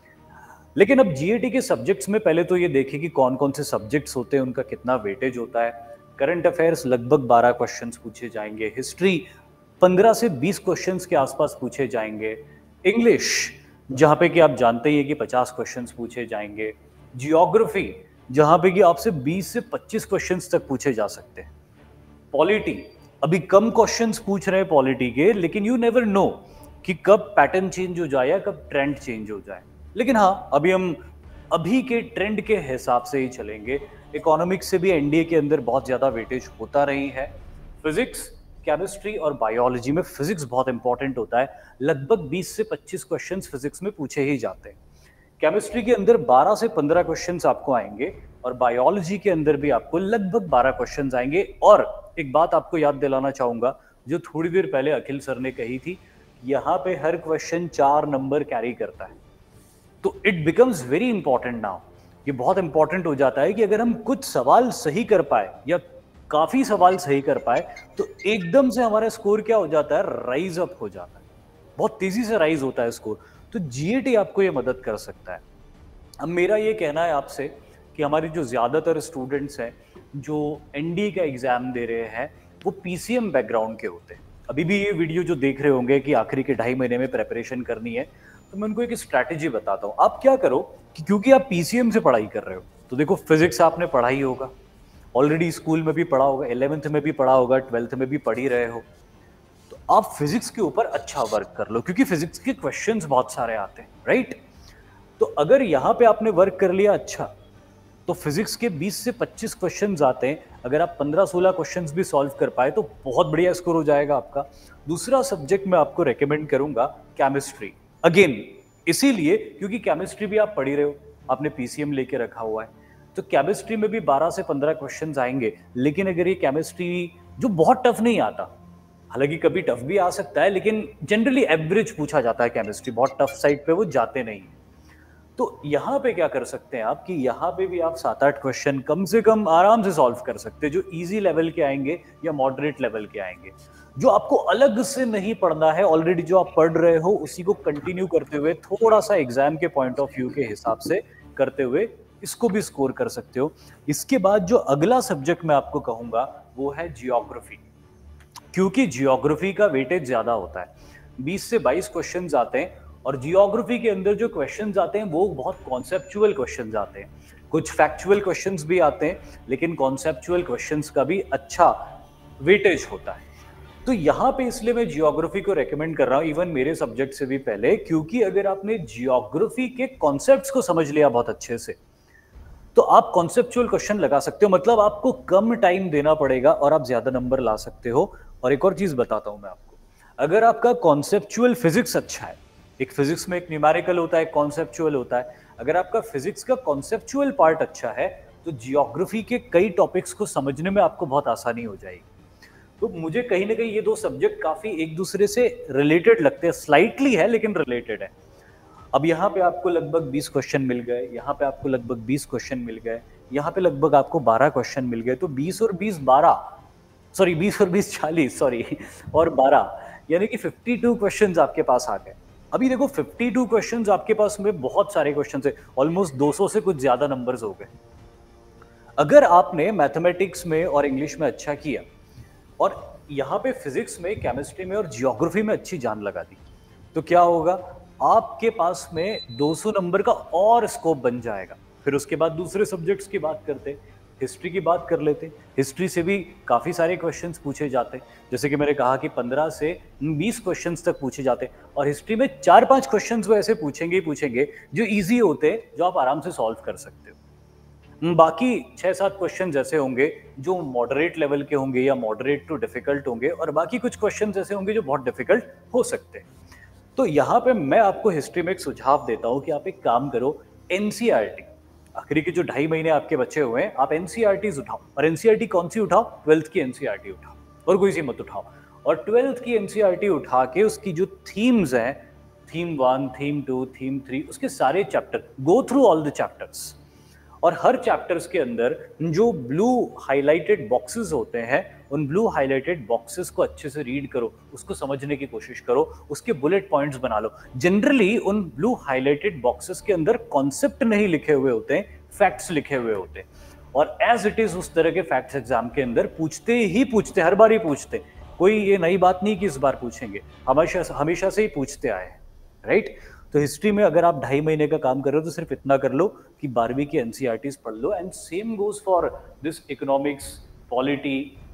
लेकिन अब जीईटी के सब्जेक्ट्स में पहले तो ये देखिए कि कौन कौन से सब्जेक्ट्स होते हैं, उनका कितना वेटेज होता है। करंट अफेयर्स लगभग बारह क्वेश्चंस पूछे जाएंगे, हिस्ट्री पंद्रह से बीस क्वेश्चंस के आसपास पूछे जाएंगे, इंग्लिश जहां पे कि आप जानते ही हैं कि पचास क्वेश्चंस पूछे जाएंगे, जियोग्राफी जहां पे कि आपसे बीस से पच्चीस क्वेश्चंस तक पूछे जा सकते हैं, पॉलिटी अभी कम क्वेश्चंस पूछ रहे हैं पॉलिटी के, लेकिन यू नेवर नो कि कब पैटर्न चेंज हो जाए या कब ट्रेंड चेंज हो जाए। लेकिन हाँ, अभी हम अभी के ट्रेंड के हिसाब से ही चलेंगे। इकोनॉमिक्स से भी एनडीए के अंदर बहुत ज्यादा वेटेज होता रही है। फिजिक्स, केमिस्ट्री और बायोलॉजी में फिजिक्स बहुत इंपॉर्टेंट होता है, लगभग बीस से पच्चीस क्वेश्चंस फिजिक्स में पूछे ही जाते हैं। केमिस्ट्री के अंदर बारह से पंद्रह क्वेश्चंस आपको आएंगे और बायोलॉजी के अंदर भी आपको लगभग बारह क्वेश्चंस आएंगे। और एक बात आपको याद दिलाना चाहूंगा जो थोड़ी देर पहले अखिल सर ने कही थी, यहाँ पे हर क्वेश्चन चार नंबर कैरी करता है। तो it becomes very important now, ये बहुत इंपॉर्टेंट हो जाता है कि अगर हम कुछ सवाल सही कर पाए या काफी सवाल सही कर पाए तो एकदम से हमारा स्कोर क्या हो जाता है, राइज अप हो जाता है, बहुत तेजी से राइज होता है स्कोर। तो जीएटी आपको ये मदद कर सकता है। अब मेरा ये कहना है आपसे कि हमारे जो ज्यादातर स्टूडेंट्स हैं जो एनडीए का एग्जाम दे रहे हैं वो पीसीएम बैकग्राउंड के होते हैं। अभी भी ये वीडियो जो देख रहे होंगे कि आखिरी के ढाई महीने में प्रेपरेशन करनी है, तो मैं उनको एक स्ट्रैटेजी बताता हूँ। आप क्या करो कि क्योंकि आप पीसीएम से पढ़ाई कर रहे हो तो देखो फिजिक्स आपने पढ़ा ही होगा, ऑलरेडी स्कूल में भी पढ़ा होगा, इलेवेंथ में भी पढ़ा होगा, ट्वेल्थ में भी पढ़ ही रहे हो, तो आप फिजिक्स के ऊपर अच्छा वर्क कर लो क्योंकि फिजिक्स के क्वेश्चंस बहुत सारे आते हैं, राइट। तो अगर यहाँ पे आपने वर्क कर लिया अच्छा तो फिजिक्स के बीस से पच्चीस क्वेश्चंस आते हैं, अगर आप पंद्रह सोलह क्वेश्चंस भी सॉल्व कर पाए तो बहुत बढ़िया स्कोर हो जाएगा आपका। दूसरा सब्जेक्ट मैं आपको रेकमेंड करूंगा केमिस्ट्री, अगेन इसीलिए क्योंकि केमिस्ट्री भी आप पढ़ ही रहे हो, आपने पीसीएम लेके रखा हुआ है, तो केमिस्ट्री में भी बारह से पंद्रह क्वेश्चंस आएंगे। लेकिन अगर ये केमिस्ट्री जो बहुत टफ नहीं आता, हालांकि कभी टफ भी आ सकता है लेकिन जनरली एवरेज पूछा जाता है केमिस्ट्री, बहुत टफ साइड पे वो जाते नहीं। तो यहाँ पे क्या कर सकते हैं आप कि यहाँ पे भी आप सात आठ क्वेश्चन कम से कम आराम से सॉल्व कर सकते हैं जो इजी लेवल के आएंगे या मॉडरेट लेवल के आएंगे। जो आपको अलग से नहीं पढ़ना है, ऑलरेडी जो आप पढ़ रहे हो उसी को कंटिन्यू करते हुए थोड़ा सा एग्जाम के पॉइंट ऑफ व्यू के हिसाब से करते हुए इसको भी स्कोर कर सकते हो। इसके बाद जो अगला सब्जेक्ट मैं आपको कहूंगा वो है जियोग्राफी, क्योंकि जियोग्राफी का वेटेज ज्यादा होता है, बीस से बाईस क्वेश्चंस आते हैं और जियोग्राफी के अंदर जो क्वेश्चंस आते हैं वो बहुत कॉन्सेप्चुअल क्वेश्चंस आते हैं, कुछ फैक्चुअल क्वेश्चंस भी आते हैं, लेकिन कॉन्सेप्चुअल क्वेश्चंस का भी अच्छा वेटेज होता है। तो यहाँ पे इसलिए मैं जियोग्राफी को रेकमेंड कर रहा हूँ इवन मेरे सब्जेक्ट से भी पहले, क्योंकि अगर आपने जियोग्राफी के कॉन्सेप्ट्स को समझ लिया बहुत अच्छे से तो आप कॉन्सेप्चुअल क्वेश्चन लगा सकते हो, मतलब आपको कम टाइम देना पड़ेगा और आप ज्यादा नंबर ला सकते हो। और एक और चीज बताता हूं मैं आपको, अगर आपका कॉन्सेप्चुअल फिजिक्स अच्छा है, एक फिजिक्स में एक न्यूमेरिकल होता है, कॉन्सेप्चुअल होता है, अगर आपका फिजिक्स का कॉन्सेप्चुअल पार्ट अच्छा है तो जियोग्राफी के कई टॉपिक्स को समझने में आपको बहुत आसानी हो जाएगी। तो मुझे कहीं ना कहीं ये दो सब्जेक्ट काफी एक दूसरे से रिलेटेड लगते हैं, स्लाइटली है लेकिन रिलेटेड है। अब यहाँ पे आपको लगभग बीस क्वेश्चन मिल गए, यहाँ पे आपको लगभग बीस क्वेश्चन मिल गए, यहाँ पे लगभग आपको बारह क्वेश्चन मिल गए, तो बीस और बीस बारह सॉरी बीस और बीस चालीस सॉरी और बारह यानी कि बावन क्वेश्चंस आपके पास आ गए। अभी देखो बावन क्वेश्चंस आपके पास में बहुत सारे क्वेश्चंस है, ऑलमोस्ट दो सौ से कुछ ज्यादा नंबर्स हो गए। अगर आपने मैथमेटिक्स में और इंग्लिश में अच्छा किया और यहाँ पे फिजिक्स में, केमिस्ट्री में और जियोग्राफी में अच्छी जान लगा दी तो क्या होगा, आपके पास में दो सौ नंबर का और स्कोप बन जाएगा। फिर उसके बाद दूसरे सब्जेक्ट्स की बात करते हैं, हिस्ट्री की बात कर लेते। हिस्ट्री से भी काफ़ी सारे क्वेश्चंस पूछे जाते, जैसे कि मैंने कहा कि पंद्रह से बीस क्वेश्चंस तक पूछे जाते, और हिस्ट्री में चार पांच क्वेश्चंस वो ऐसे पूछेंगे ही पूछेंगे जो इजी होते, जो आप आराम से सॉल्व कर सकते हो। बाकी छः सात क्वेश्चन ऐसे होंगे जो मॉडरेट लेवल के होंगे या मॉडरेट टू डिफिकल्ट होंगे, और बाकी कुछ क्वेश्चन ऐसे होंगे जो बहुत डिफिकल्ट हो सकते हैं। तो यहाँ पे मैं आपको हिस्ट्री में एक सुझाव देता हूँ कि आप एक काम करो, एनसीईआरटी, आखिरी के जो ढाई महीने आपके बचे हुए हैं, आप एनसीईआरटी उठाओ। और एनसीईआरटी कौन सी उठाओ? ट्वेल्थ की एनसीईआरटी उठाओ, और कोई सी मत उठाओ। और ट्वेल्थ की एनसीईआरटी उठा के उसकी जो थीम्स हैं, theme one, theme two, theme three, उसके सारे chapter, go through all the chapters. और हर चैप्टर्स के अंदर जो ब्लू हाइलाइटेड बॉक्सेस होते हैं, उन ब्लू हाइलाइटेड बॉक्सेस को अच्छे से रीड करो, उसको समझने की कोशिश करो, उसके बुलेट पॉइंट्स बना लो। जनरली उन ब्लू हाइलाइटेड बॉक्सेस के अंदर कॉन्सेप्ट नहीं लिखे हुए होते हैं, फैक्ट्स लिखे हुए होते हैं। और एज इट इज उस तरह के फैक्ट्स एग्जाम के अंदर पूछते ही पूछते, हर बार ही पूछते, कोई ये नई बात नहीं कि इस बार पूछेंगे, हमेशा हमेशा से ही पूछते आए हैं, राइट। तो हिस्ट्री में अगर आप ढाई महीने का काम कर रहे हो तो सिर्फ इतना कर लो कि बारहवीं की एनसीईआरटीज पढ़ लो। And same goes for this economics, polity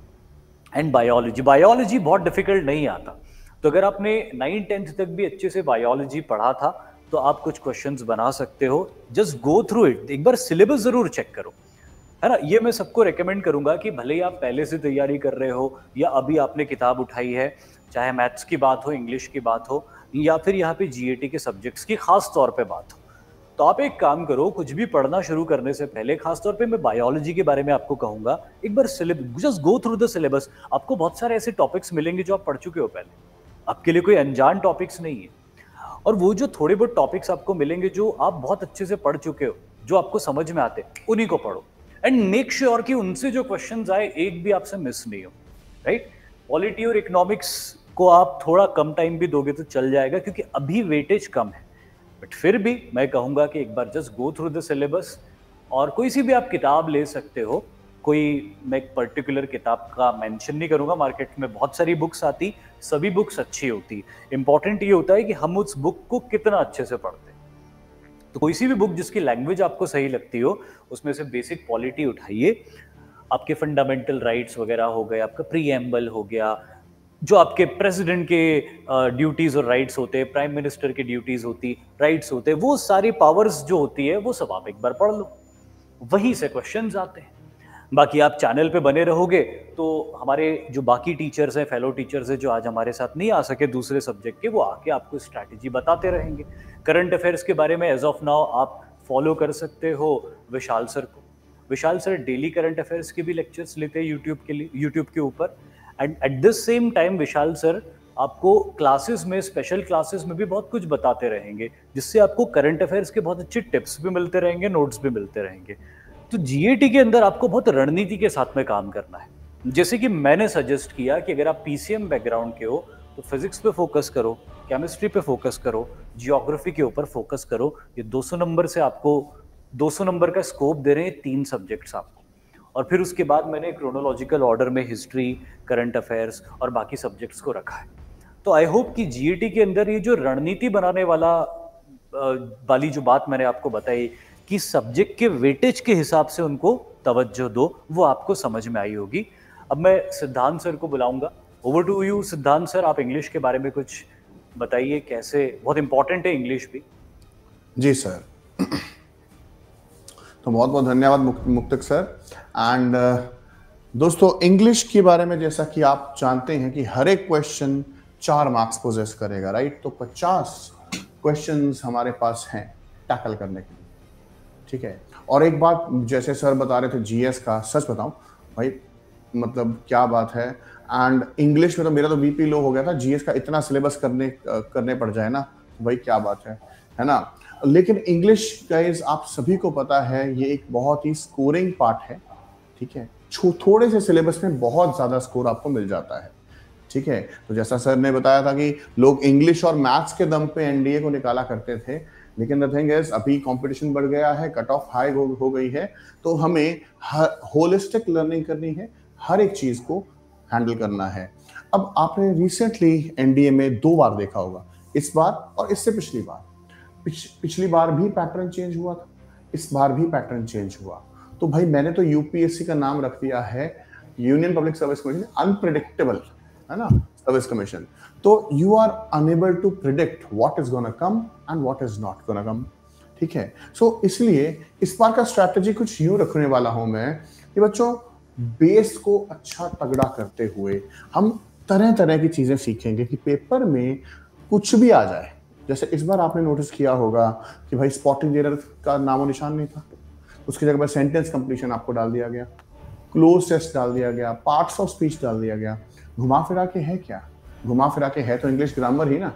and biology. Biology बहुत डिफिकल्ट नहीं आता, तो अगर आपने नाइन टेंथ तक भी अच्छे से बायोलॉजी पढ़ा था तो आप कुछ क्वेश्चंस बना सकते हो। जस्ट गो थ्रू इट, एक बार सिलेबस जरूर चेक करो, है ना। ये मैं सबको रेकमेंड करूंगा कि भले ही आप पहले से तैयारी कर रहे हो या अभी आपने किताब उठाई है, चाहे मैथ्स की बात हो, इंग्लिश की बात हो, या फिर यहाँ पे जीएटी के सब्जेक्ट्स की खास तौर पे बात हो, तो आप एक काम करो, कुछ भी पढ़ना शुरू करने से पहले, खास तौर पे मैं बायोलॉजी के बारे में आपको कहूंगा, एक बार syllabus, just go through the syllabus. आपको बहुत सारे ऐसे टॉपिक्स मिलेंगे जो आप पढ़ चुके हो पहले, आपके लिए कोई अनजान टॉपिक्स नहीं है। और वो जो थोड़े बहुत टॉपिक्स आपको मिलेंगे जो आप बहुत अच्छे से पढ़ चुके हो, जो आपको समझ में आते, उन्हीं को पढ़ो। एंड मेक श्योर कि उनसे जो क्वेश्चंस आए एक भी आपसे मिस नहीं हो, राइट। पॉलिटी और इकोनॉमिक्स को आप थोड़ा कम टाइम भी दोगे तो चल जाएगा, क्योंकि अभी वेटेज कम है, बट फिर भी मैं कहूंगा कि एक बार just go through the syllabus. और कोई सी भी आप किताब ले सकते हो, कोई, मैं एक पर्टिकुलर किताब का मेंशन नहीं करूंगा, मार्केट में बहुत सारी बुक्स आती, सभी बुक्स अच्छी होती, इंपॉर्टेंट ये होता है कि हम उस बुक को कितना अच्छे से पढ़ते हैं। तो कोई सी भी बुक जिसकी लैंग्वेज आपको सही लगती हो, उसमें से बेसिक पॉलिटी उठाइए, आपके फंडामेंटल राइट्स वगैरह हो गए, आपका प्रीएम्बल हो गया, जो आपके प्रेसिडेंट के ड्यूटीज और राइट्स होते हैं, प्राइम मिनिस्टर की ड्यूटीज होती, राइट्स होते हैं, वो सारी पावर्स जो होती है वो सब आप एक बार पढ़ लो, वहीं से क्वेश्चंस आते हैं। बाकी आप चैनल पे बने रहोगे तो हमारे जो बाकी टीचर्स हैं, फेलो टीचर्स हैं, जो आज हमारे साथ नहीं आ सके दूसरे सब्जेक्ट के, वो आके आपको स्ट्रैटेजी बताते रहेंगे। करंट अफेयर्स के बारे में एज ऑफ नाउ आप फॉलो कर सकते हो विशाल सर को। Vishal sir daily current affairs के भी लेक्चर्स लेते हैं यूट्यूब के लिए, यूट्यूब के ऊपर। And at the same time Vishal sir आपको क्लासेस में, स्पेशल क्लासेस में भी बहुत कुछ बताते रहेंगे, जिससे आपको करंट अफेयर्स के बहुत अच्छे टिप्स भी मिलते रहेंगे, नोट्स भी मिलते रहेंगे। तो जीएटी के अंदर आपको बहुत रणनीति के साथ में काम करना है। जैसे कि मैंने सजेस्ट किया कि अगर आप पीसीएम बैकग्राउंड के हो तो फिजिक्स पे फोकस करो, केमिस्ट्री पे फोकस करो, जियोग्राफी के ऊपर फोकस करो। ये दो सौ नंबर से आपको दो सौ नंबर का स्कोप दे रहे हैं, तीन सब्जेक्ट्स आपको। और फिर उसके बाद मैंने क्रोनोलॉजिकल ऑर्डर में हिस्ट्री, करंट अफेयर्स और बाकी सब्जेक्ट्स को रखा है। तो आई होप कि जीएटी के अंदर ये जो रणनीति बनाने वाला वाली जो बात मैंने आपको बताई कि सब्जेक्ट के वेटेज के हिसाब से उनको तवज्जो दो, वो आपको समझ में आई होगी। अब मैं सिद्धांत सर को बुलाऊंगा। Over to you Siddhant sir, आप इंग्लिश के बारे में कुछ बताइए, कैसे, बहुत इंपॉर्टेंट है इंग्लिश भी। जी सर, तो बहुत बहुत धन्यवाद मुक्तक सर। एंड दोस्तों, इंग्लिश के बारे में जैसा कि आप जानते हैं कि हर एक क्वेश्चन चार मार्क्स पोजेस करेगा, राइट। तो पचास क्वेश्चंस हमारे पास हैं टैकल करने के लिए, ठीक है। और एक बात, जैसे सर बता रहे थे जीएस का, सच बताऊं भाई, मतलब क्या बात है। एंड इंग्लिश में तो मेरा तो बीपी लो हो गया था, जीएस का इतना सिलेबस करने करने पड़ जाए ना, भाई क्या बात है, है ना। लेकिन इंग्लिश गाइस, आप सभी को पता है, ये एक बहुत ही स्कोरिंग पार्ट है, ठीक है। थोड़े से सिलेबस में बहुत ज्यादा स्कोर आपको मिल जाता है, ठीक है। तो जैसा सर ने बताया था कि लोग इंग्लिश और मैथ्स के दम पे एनडीए को निकाला करते थे, लेकिन द थिंग इज, अभी कंपटीशन बढ़ गया है, कट ऑफ हाई हो, हो गई है, तो हमें होलिस्टिक लर्निंग करनी है, हर एक चीज को हैंडल करना है। अब आपने रिसेंटली एनडीए में दो बार देखा होगा, इस बार और इससे पिछली बार। पिछ, पिछली बार भी पैटर्न चेंज हुआ था, इस बार भी पैटर्न चेंज हुआ। तो भाई मैंने तो यूपीएससी का नाम रख दिया है union public service commission, unpredictable, है ना, सर्विस कमीशन। तो you are unable to predict what is gonna come and what is not gonna come, ठीक है। सो so, इसलिए इस बार का स्ट्रैटेजी कुछ यूं रखने वाला हूं मैं कि बच्चों बेस को अच्छा तगड़ा करते हुए हम तरह तरह की चीजें सीखेंगे कि पेपर में कुछ भी आ जाए। जैसे इस बार आपने नोटिस किया होगा कि भाई स्पॉटिंग एरर का नामो निशान नहीं था, उसकी जगह पर सेंटेंस कंप्लीशन आपको डाल दिया गया, क्लोज टेस्ट डाल दिया गया, पार्ट्स ऑफ स्पीच डाल दिया गया। घुमा फिरा के है क्या? घुमा फिरा के है तो इंग्लिश ग्रामर ही ना।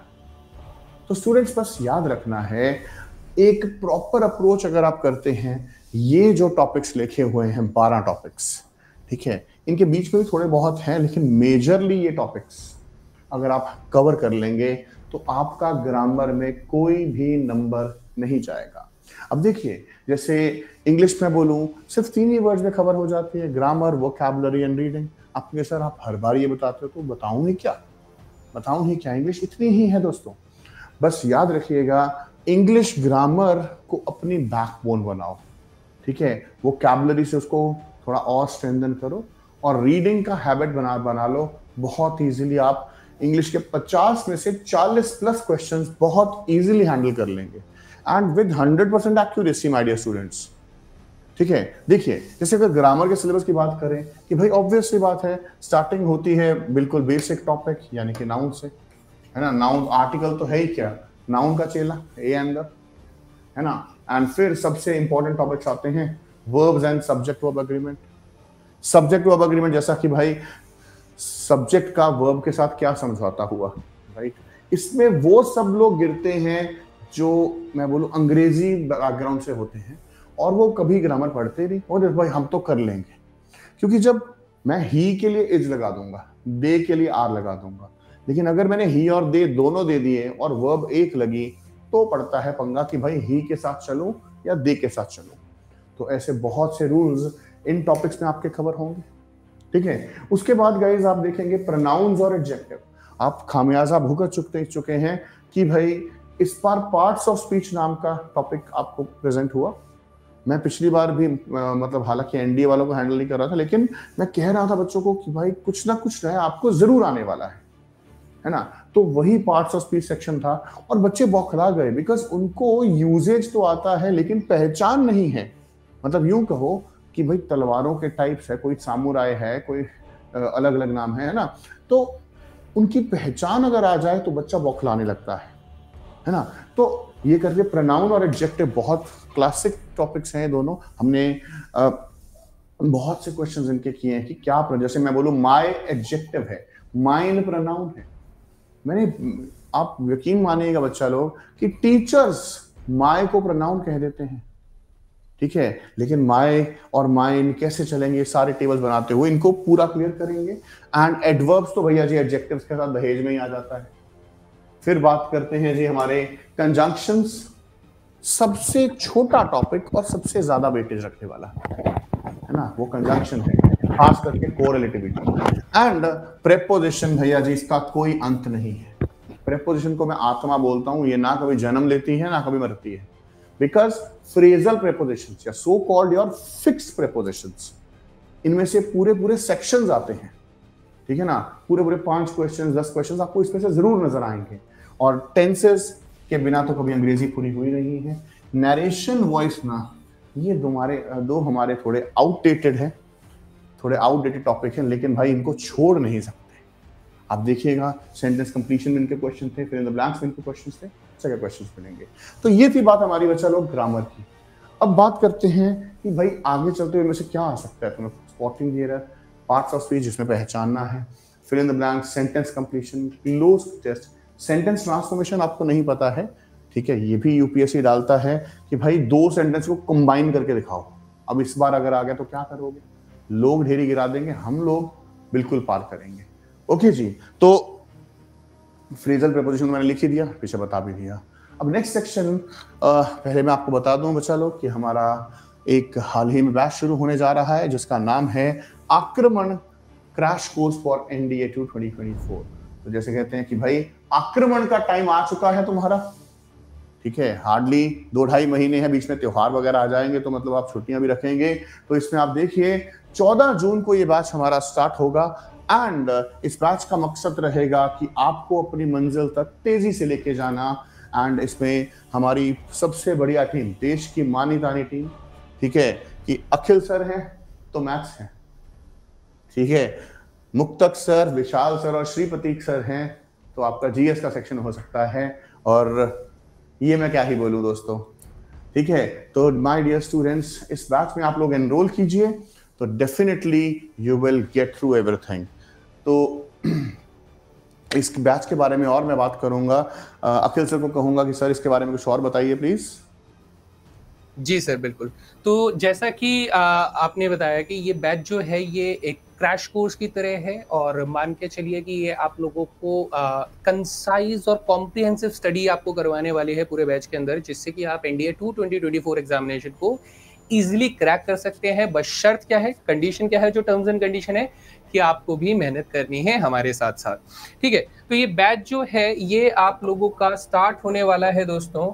तो स्टूडेंट्स बस याद रखना है, एक प्रॉपर अप्रोच अगर आप करते हैं, ये जो टॉपिक्स लिखे हुए हैं बारह टॉपिक्स, ठीक है, इनके बीच में भी थोड़े बहुत हैं, लेकिन मेजरली ये टॉपिक्स अगर आप कवर कर लेंगे तो आपका ग्रामर में कोई भी नंबर नहीं जाएगा। अब देखिए, जैसे इंग्लिश में बोलूं सिर्फ तीन ही वर्ड्स में खबर हो जाती है, ग्रामर, वोकैबुलरी एंड रीडिंग। आपके सर आप हर बार ये बताते हो, तो बताऊं ही क्या बताऊं ही क्या इंग्लिश इतनी ही है दोस्तों। बस याद रखिएगा, इंग्लिश ग्रामर को अपनी बैकबोन बनाओ, ठीक है, वोकैबुलरी से उसको थोड़ा और स्ट्रेंथन करो, और रीडिंग का हैबिट बना बना लो। बहुत इजीली आप इंग्लिश के पचास में से चालीस प्लस क्वेश्चंस बहुत इजीली हैंडल कर लेंगे, and with hundred percent accuracy my dear students, ठीक है। देखिए, जैसे अगर ग्रामर के सिलेबस की बात करें कि भाई ऑब्वियस सी बात है, स्टार्टिंग होती है बिल्कुल बेसिक टॉपिक यानी कि नाउन से, है ना। नाउन आर्टिकल तो है ही क्या, नाउन का चेला, ए एंड द, है ना। एंड फिर सबसे इंपॉर्टेंट टॉपिक्स आते हैं verbs and subject verb agreement. Subject verb agreement जैसा कि भाई सब्जेक्ट का वर्ब के साथ क्या समझौता हुआ, राइट। इसमें वो सब लोग गिरते हैं जो मैं बोलूं अंग्रेजी बैकग्राउंड से होते हैं और वो कभी ग्रामर पढ़ते नहीं, और भाई हम तो कर लेंगे, क्योंकि जब मैं ही के लिए इज लगा दूंगा, दे के लिए आर लगा दूंगा, लेकिन अगर मैंने ही और दे दोनों दे दिए और वर्ब एक लगी, तो पड़ता है पंगा कि भाई ही के साथ चलूं या दे के साथ चलूं। तो ऐसे बहुत से रूल्स इन टॉपिक्स में आपके कवर होंगे, ठीक है। उसके बाद गाइज आप देखेंगे प्रोनाउंस और एडजेक्टिव। आप खामियाजा भुगत चुके चुके हैं कि भाई इस बार पार्ट्स ऑफ स्पीच नाम का टॉपिक आपको प्रेजेंट हुआ। मैं पिछली बार भी आ, मतलब हालांकि एनडीए वालों को हैंडल नहीं कर रहा था, लेकिन मैं कह रहा था बच्चों को कि भाई कुछ ना कुछ नया आपको जरूर आने वाला है, है ना। तो वही पार्ट्स ऑफ स्पीच सेक्शन था और बच्चे बौखला गए, बिकॉज उनको यूजेज तो आता है लेकिन पहचान नहीं है। मतलब यूं कहो कि भाई तलवारों के टाइप्स है, कोई सामुराई है, कोई अलग अलग नाम है, है ना। तो उनकी पहचान अगर आ जाए तो बच्चा बौखलाने लगता है, है ना। तो ये करके प्रोनाउन और एडजेक्टिव बहुत क्लासिक टॉपिक्स हैं दोनों। हमने आ, बहुत से क्वेश्चंस इनके किए हैं कि क्या, जैसे मैं बोलूं माय एडजेक्टिव है, माइन प्रोनाउन है। मैंने, आप यकीन मानिएगा बच्चा लोग कि टीचर्स माय को प्रोनाउन कह देते हैं, ठीक है, लेकिन माय और माइन कैसे चलेंगे, सारे टेबल्स बनाते हुए इनको पूरा क्लियर करेंगे। एंड एडवर्ब्स तो भैया जी एडजेक्टिव्स के साथ दहेज में ही आ जाता है। फिर बात करते हैं जी हमारे कंजंक्शंस, सबसे छोटा टॉपिक और सबसे ज्यादा वेटेज रखने वाला, है ना, वो कंजंक्शन है, खास करके कोरिलेटिविटी। एंड प्रेपोजिशन भैया जी इसका कोई अंत नहीं है। प्रेपोजिशन को मैं आत्मा बोलता हूं, ये ना कभी जन्म लेती है ना कभी मरती है, बिकॉज फ्रेजल प्रेपोजिशंस या so called your fixed prepositions, इनमें से पूरे पूरे सेक्शंस आते हैं, ठीक है ना। पूरे पूरे पांच क्वेश्चंस, दस क्वेश्चंस आपको इसमें से जरूर नजर आएंगे। और टेंसेस के बिना तो कभी अंग्रेजी पूरी हुई नहीं है। नरेशन वॉइस ना, ये तुम्हारे दो हमारे थोड़े आउटडेटेड है, थोड़े आउटडेटेड टॉपिक हैं, लेकिन भाई इनको छोड़ नहीं सकते। आप देखिएगा सेंटेंस कंप्लीशन में इनके क्वेश्चन थे, फिर इन द ब्लैंक्स में इनके क्वेश्चन थे, जगह क्वेश्चंस मिलेंगे। तो ये थी बात हमारी बच्चा लोग ग्रामर की। अब बात करते हैं कि भाई आगे चलते हुए इनमें से क्या आ सकता है। तुम्हें spotting error, parts of speech जिसमें पहचानना है, fill in the blank, sentence completion, cloze test, sentence transformation आपको नहीं पता है, ठीक है, ये भी यूपीएससी डालता है कि भाई दो सेंटेंस को कंबाइन करके दिखाओ। अब इस बार अगर आ गया तो क्या करोगे? लोग ढेरी गिरा देंगे, हम लोग बिल्कुल पार करेंगे। ओके जी, तो फ्रेजल प्रेपोजिशन मैंने लिख ही दिया, पीछे बता भी दिया। अब नेक्स्ट सेक्शन, पहले मैं आपको बता दूं बच्चा लोग कि हमारा एक हाल ही में बैच शुरू होने जा रहा है जिसका नाम है आक्रमण crash course for NDA two twenty twenty four. तो जैसे कहते हैं कि भाई आक्रमण का टाइम आ चुका है तुम्हारा, ठीक है, हार्डली दो ढाई महीने हैं, बीच में त्योहार वगैरह आ जाएंगे तो मतलब आप छुट्टियां भी रखेंगे। तो इसमें आप देखिए चौदह जून को ये बैच हमारा स्टार्ट होगा एंड इस बैच का मकसद रहेगा कि आपको अपनी मंजिल तक तेजी से लेके जाना। एंड इसमें हमारी सबसे बढ़िया टीम, देश की मानी तानी टीम, ठीक है, कि अखिल सर हैं तो मैथ्स हैं, ठीक है, मुक्तक सर, विशाल सर और श्रीप्रतीक सर हैं तो आपका जीएस का सेक्शन हो सकता है। और ये मैं क्या ही बोलूं दोस्तों, ठीक है। तो माय डियर स्टूडेंट्स, इस बैच में आप लोग एनरोल कीजिए तो definitely you will get through everything. तो इस बैच के बारे में और मैं बात करूंगा, अखिल सर को कहूंगा कि सर इसके बारे में कुछ और बताइए प्लीज। जी सर, बिल्कुल। तो जैसा कि आ, आपने बताया कि ये बैच जो है ये एक क्रैश कोर्स की तरह है और मान के चलिए कि ये आप लोगों को कंसाइज और कॉम्प्रिहेंसिव स्टडी आपको करवाने वाली है पूरे बैच के अंदर, जिससे कि आप NDA two twenty twenty four examination को इजीली क्रैक कर सकते हैं। बस शर्त क्या है, कंडीशन क्या है, जो टर्म्स एंड कंडीशन है कि आपको भी मेहनत करनी है हमारे साथ साथ, ठीक है। तो ये बैच जो है ये आप लोगों का स्टार्ट होने वाला है दोस्तों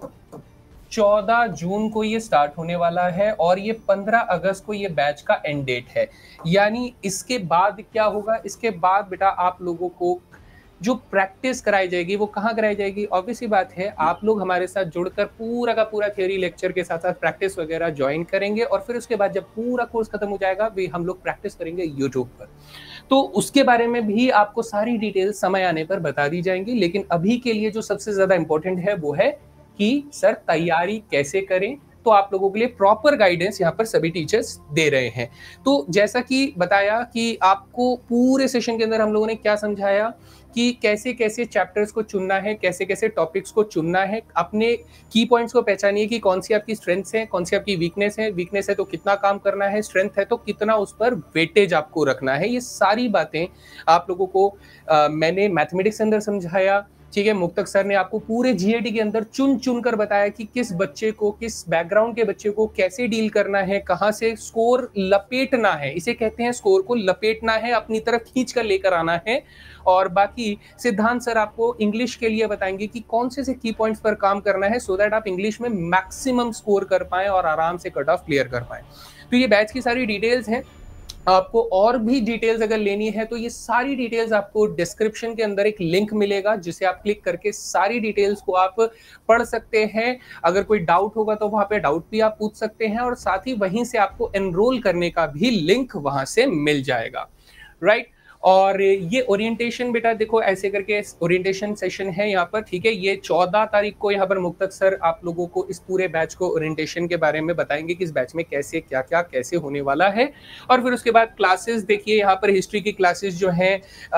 चौदह जून को ये स्टार्ट होने वाला है और ये पंद्रह अगस्त को ये बैच का एंड डेट है। यानी इसके बाद क्या होगा, इसके बाद बेटा आप लोगों को जो प्रैक्टिस कराई जाएगी वो कहाँ कराई जाएगी, ऑब्वियसली बात है आप लोग हमारे साथ जुड़कर पूरा का पूरा थ्योरी लेक्चर के साथ साथ प्रैक्टिस वगैरह ज्वाइन करेंगे और फिर उसके बाद जब पूरा कोर्स खत्म हो जाएगा भी हम लोग प्रैक्टिस करेंगे यूट्यूब पर। तो उसके बारे में भी आपको सारी डिटेल समय आने पर बता दी जाएंगी, लेकिन अभी के लिए जो सबसे ज्यादा इंपॉर्टेंट है वो है कि सर तैयारी कैसे करें। तो आप लोगों के लिए प्रॉपर गाइडेंस यहाँ पर सभी टीचर्स दे रहे हैं। तो जैसा कि बताया कि आपको पूरे सेशन के अंदर हम लोगों ने क्या समझाया कि कैसे कैसे चैप्टर्स को चुनना है, कैसे कैसे टॉपिक्स को चुनना है, अपने की पॉइंट्स को पहचानिए कि कौन सी आपकी स्ट्रेंथ्स है, कौन सी आपकी वीकनेस है, वीकनेस है तो कितना काम करना है, स्ट्रेंथ है तो कितना उस पर वेटेज आपको रखना है। ये सारी बातें आप लोगों को आ, मैंने मैथमेटिक्स के अंदर समझाया, ठीक है। मुक्तक सर ने आपको पूरे जीएटी के अंदर चुन चुन कर बताया कि किस बच्चे को, किस बैकग्राउंड के बच्चे को कैसे डील करना है, कहाँ से स्कोर लपेटना है, इसे कहते हैं स्कोर को लपेटना है, अपनी तरफ खींच कर लेकर आना है। और बाकी सिद्धांत सर आपको इंग्लिश के लिए बताएंगे कि कौन से से की पॉइंट्स पर काम करना है सो दैट आप इंग्लिश में मैक्सिमम स्कोर कर पाएं और आराम से कट ऑफ क्लियर कर पाएं। तो ये बैच की सारी डिटेल्स हैं। आपको और भी डिटेल्स अगर लेनी है तो ये सारी डिटेल्स आपको डिस्क्रिप्शन के अंदर एक लिंक मिलेगा जिसे आप क्लिक करके सारी डिटेल्स को आप पढ़ सकते हैं। अगर कोई डाउट होगा तो वहां पे डाउट भी आप पूछ सकते हैं और साथ ही वहीं से आपको एनरोल करने का भी लिंक वहां से मिल जाएगा, राइट। और ये ओरिएंटेशन बेटा देखो ऐसे करके ओरिएंटेशन सेशन है यहाँ पर, ठीक है। ये चौदह तारीख को यहाँ पर मुक्तक सर आप लोगों को इस पूरे बैच को ओरिएंटेशन के बारे में बताएंगे कि इस बैच में कैसे क्या क्या कैसे होने वाला है। और फिर उसके बाद क्लासेस देखिए यहाँ पर हिस्ट्री की क्लासेस जो है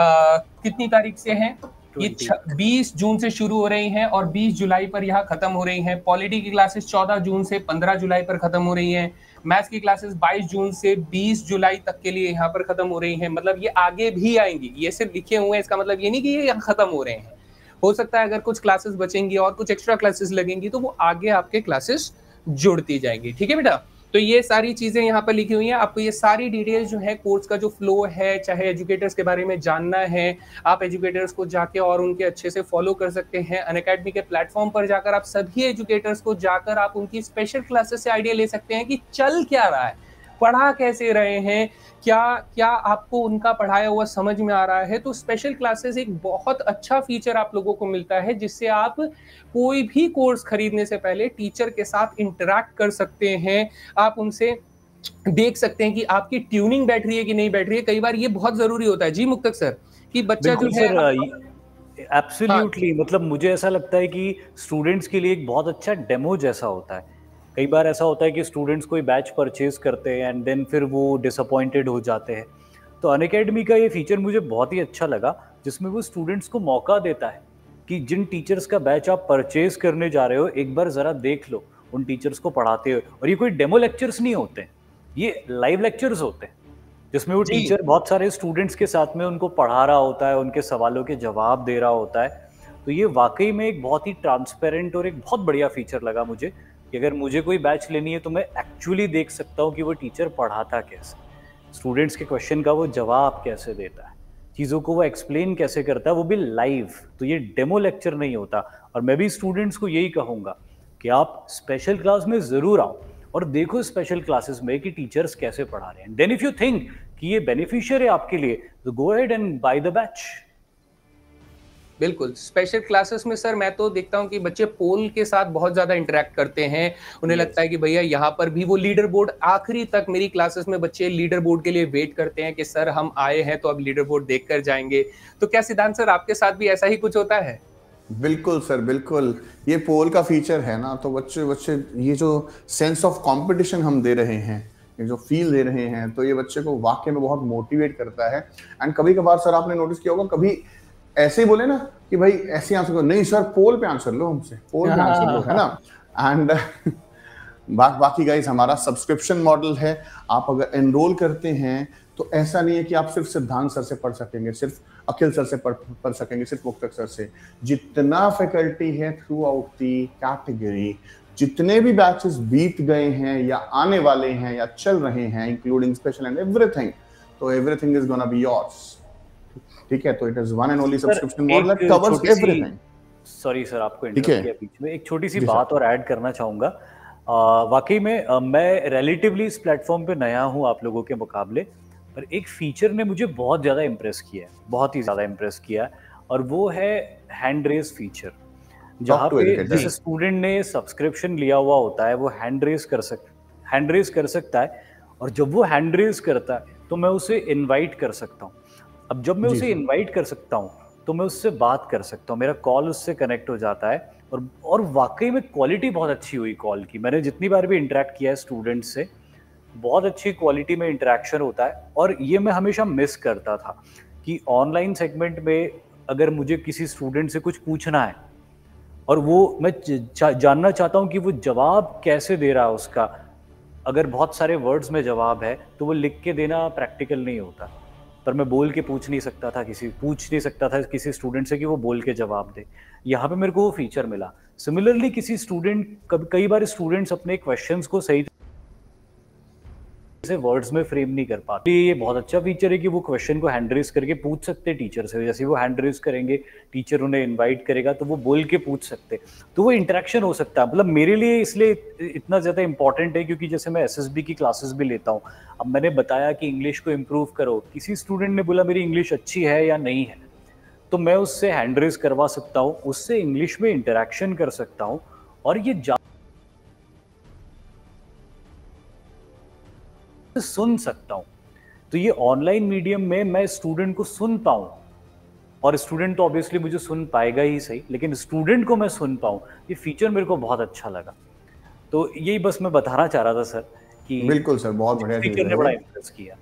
कितनी तारीख से हैं, ये बीस जून से शुरू हो रही हैं और बीस जुलाई पर यहाँ खत्म हो रही हैं। पॉलिटी की क्लासेस चौदह जून से पंद्रह जुलाई पर खत्म हो रही हैं। मैथ्स की क्लासेस बाईस जून से बीस जुलाई तक के लिए यहाँ पर खत्म हो रही हैं। मतलब ये आगे भी आएंगी, ये सिर्फ लिखे हुए हैं, इसका मतलब ये नहीं कि ये यहाँ खत्म हो रहे हैं। हो सकता है अगर कुछ क्लासेस बचेंगी और कुछ एक्स्ट्रा क्लासेस लगेंगी तो वो आगे आपके क्लासेस जुड़ती जाएंगी, ठीक है बेटा। तो ये सारी चीजें यहाँ पर लिखी हुई हैं। आपको ये सारी डिटेल्स जो है कोर्स का जो फ्लो है, चाहे एजुकेटर्स के बारे में जानना है, आप एजुकेटर्स को जाके और उनके अच्छे से फॉलो कर सकते हैं। अनअकैडमी के प्लेटफॉर्म पर जाकर आप सभी एजुकेटर्स को जाकर आप उनकी स्पेशल क्लासेस से आइडिया ले सकते हैं कि चल क्या रहा है, पढ़ा कैसे रहे हैं, क्या क्या आपको उनका पढ़ाया हुआ समझ में आ रहा है। तो स्पेशल क्लासेस एक बहुत अच्छा फीचर आप लोगों को मिलता है जिससे आप कोई भी कोर्स खरीदने से पहले टीचर के साथ इंटरैक्ट कर सकते हैं। आप उनसे देख सकते हैं कि आपकी ट्यूनिंग बैठ रही है कि नहीं बैठ रही है। कई बार ये बहुत जरूरी होता है जी मुक्तक सर कि बच्चा जो है एब्सोल्युटली, मतलब मुझे ऐसा लगता है कि स्टूडेंट्स के लिए एक बहुत अच्छा डेमो जैसा होता है। कई बार ऐसा होता है कि स्टूडेंट्स कोई बैच परचेज करते हैं एंड देन फिर वो डिसअपॉइंटेड हो जाते हैं। तो अनअकैडमी का ये फीचर मुझे बहुत ही अच्छा लगा जिसमें वो स्टूडेंट्स को मौका देता है कि जिन टीचर्स का बैच आप परचेज करने जा रहे हो एक बार ज़रा देख लो उन टीचर्स को पढ़ाते हुए। और ये कोई डेमो लेक्चर्स नहीं होते, ये लाइव लेक्चर्स होते हैं जिसमें वो टीचर बहुत सारे स्टूडेंट्स के साथ में उनको पढ़ा रहा होता है, उनके सवालों के जवाब दे रहा होता है। तो ये वाकई में एक बहुत ही ट्रांसपेरेंट और एक बहुत बढ़िया फीचर लगा मुझे कि अगर मुझे कोई बैच लेनी है तो मैं एक्चुअली देख सकता हूँ कि वो टीचर पढ़ाता कैसे, स्टूडेंट्स के क्वेश्चन का वो जवाब कैसे देता है, चीज़ों को वो एक्सप्लेन कैसे करता है, वो भी लाइव। तो ये डेमो लेक्चर नहीं होता। और मैं भी स्टूडेंट्स को यही कहूँगा कि आप स्पेशल क्लास में ज़रूर आओ और देखो स्पेशल क्लासेस में कि टीचर्स कैसे पढ़ा रहे हैं। देन इफ यू थिंक कि ये बेनिफिशियल है आपके लिए, तो go ahead and buy the batch. बिल्कुल, स्पेशल क्लासेस में सर मैं तो देखता हूँ कि बच्चे पोल के साथ बहुत ज़्यादा इंटरेक्ट करते हैं। उन्हें लगता है कि भैया यहाँ पर भी वो लीडर बोर्ड, आखिरी तक मेरी क्लासेस में बच्चे लीडर बोर्ड के लिए वेट करते हैं कि सर हम आए हैं तो अब लीडर बोर्ड देख कर जाएंगे। तो क्या सिद्धांत सर आपके साथ भी ऐसा ही कुछ होता है? बिल्कुल सर, बिल्कुल। ये पोल का फीचर है ना, तो बच्चे बच्चे ये जो सेंस ऑफ कंपटीशन हम दे रहे हैं, ये जो फील दे रहे हैं, तो ये बच्चे को वाकई में बहुत मोटिवेट करता है। एंड कभी कभार सर आपने नोटिस किया होगा, कभी ऐसे ही बोले ना कि भाई ऐसे आंसर करो, नहीं सर पोल पे आंसर लो, हमसे पोल पे आंसर लो, है ना। एंड बा, बाकी गाइस हमारा सब्सक्रिप्शन मॉडल है। आप अगर एनरोल करते हैं तो ऐसा नहीं है कि आप सिर्फ सिद्धांत सर से पढ़ सकेंगे, सिर्फ अखिल सर से पढ़ पढ़ सकेंगे, सिर्फ मुक्तक सर से। जितना फैकल्टी है थ्रू आउट दी कैटेगरी, जितने भी बैचेस बीत गए हैं या आने वाले हैं या चल रहे हैं, इंक्लूडिंग स्पेशल एंड एवरीथिंग, तो everything is gonna be yours. ठीक है, तो it is one and only subscription model that covers everything. Sorry sir, आपको इंटरप्ट किया बीच में, एक छोटी सी जी बात और ऐड करना चाहूंगा। वाकई में uh, मैं रिलेटिवली इस प्लेटफॉर्म पे नया हूं आप लोगों के मुकाबले, पर एक फीचर ने मुझे बहुत ज़्यादा इम्प्रेस किया है, बहुत ही ज़्यादा इम्प्रेस किया है, और वो है हैंड रेज फीचर। जहाँ पे जिस स्टूडेंट ने सब्सक्रिप्शन लिया हुआ होता है वो हैंड रेज कर सक हैंड रेज कर सकता है, और जब वो हैंड रेज करता है तो मैं उसे इनवाइट कर सकता हूँ। अब जब मैं उसे इनवाइट कर सकता हूँ तो मैं उससे बात कर सकता हूँ, मेरा कॉल उससे कनेक्ट हो जाता है, और और वाकई में क्वालिटी बहुत अच्छी हुई कॉल की। मैंने जितनी बार भी इंटरेक्ट किया है स्टूडेंट से, बहुत अच्छी क्वालिटी में इंटरेक्शन होता है। और ये मैं हमेशा मिस करता था कि ऑनलाइन सेगमेंट में अगर मुझे किसी स्टूडेंट से कुछ पूछना है और वो मैं जानना चाहता हूँ कि वो जवाब कैसे दे रहा है उसका, अगर बहुत सारे वर्ड्स में जवाब है तो वो लिख के देना प्रैक्टिकल नहीं होता, पर मैं बोल के पूछ नहीं सकता था किसी पूछ नहीं सकता था किसी स्टूडेंट से कि वो बोल के जवाब दे। यहाँ पे मेरे को वो फीचर मिला। सिमिलरली किसी स्टूडेंट, कई बार स्टूडेंट्स अपने क्वेश्चंस को सही से वर्ड्स में फ्रेम नहीं कर पाते, ये बहुत अच्छा फीचर है कि वो क्वेश्चन को हैंड रेज करके पूछ सकते हैं टीचर से। जैसे वो हैंड रेज करेंगे, टीचर उन्हें इनवाइट करेगा तो वो बोल के पूछ सकते, तो वो इंटरेक्शन हो सकता है। मतलब मेरे लिए इसलिए इतना ज़्यादा इंपॉर्टेंट है क्योंकि जैसे मैं एसएसबी की क्लासेस भी लेता हूँ। अब मैंने बताया कि इंग्लिश को इम्प्रूव करो, किसी स्टूडेंट ने बोला मेरी इंग्लिश अच्छी है या नहीं है, तो मैं उससे हैंड रेज करवा सकता हूँ, उससे इंग्लिश में इंटरेक्शन कर सकता हूँ, और ये सुन सकता हूं। तो ये ऑनलाइन मीडियम में मैं स्टूडेंट को सुन पाऊं, और स्टूडेंट तो ऑब्वियसली मुझे सुन पाएगा ही सही, लेकिन स्टूडेंट को मैं सुन पाऊं, ये फीचर मेरे को बहुत अच्छा लगा। तो यही बस मैं बताना चाह रहा था सर कि बिल्कुल सर, बहुत बढ़िया फीचर ने बड़ा इंप्रेस किया।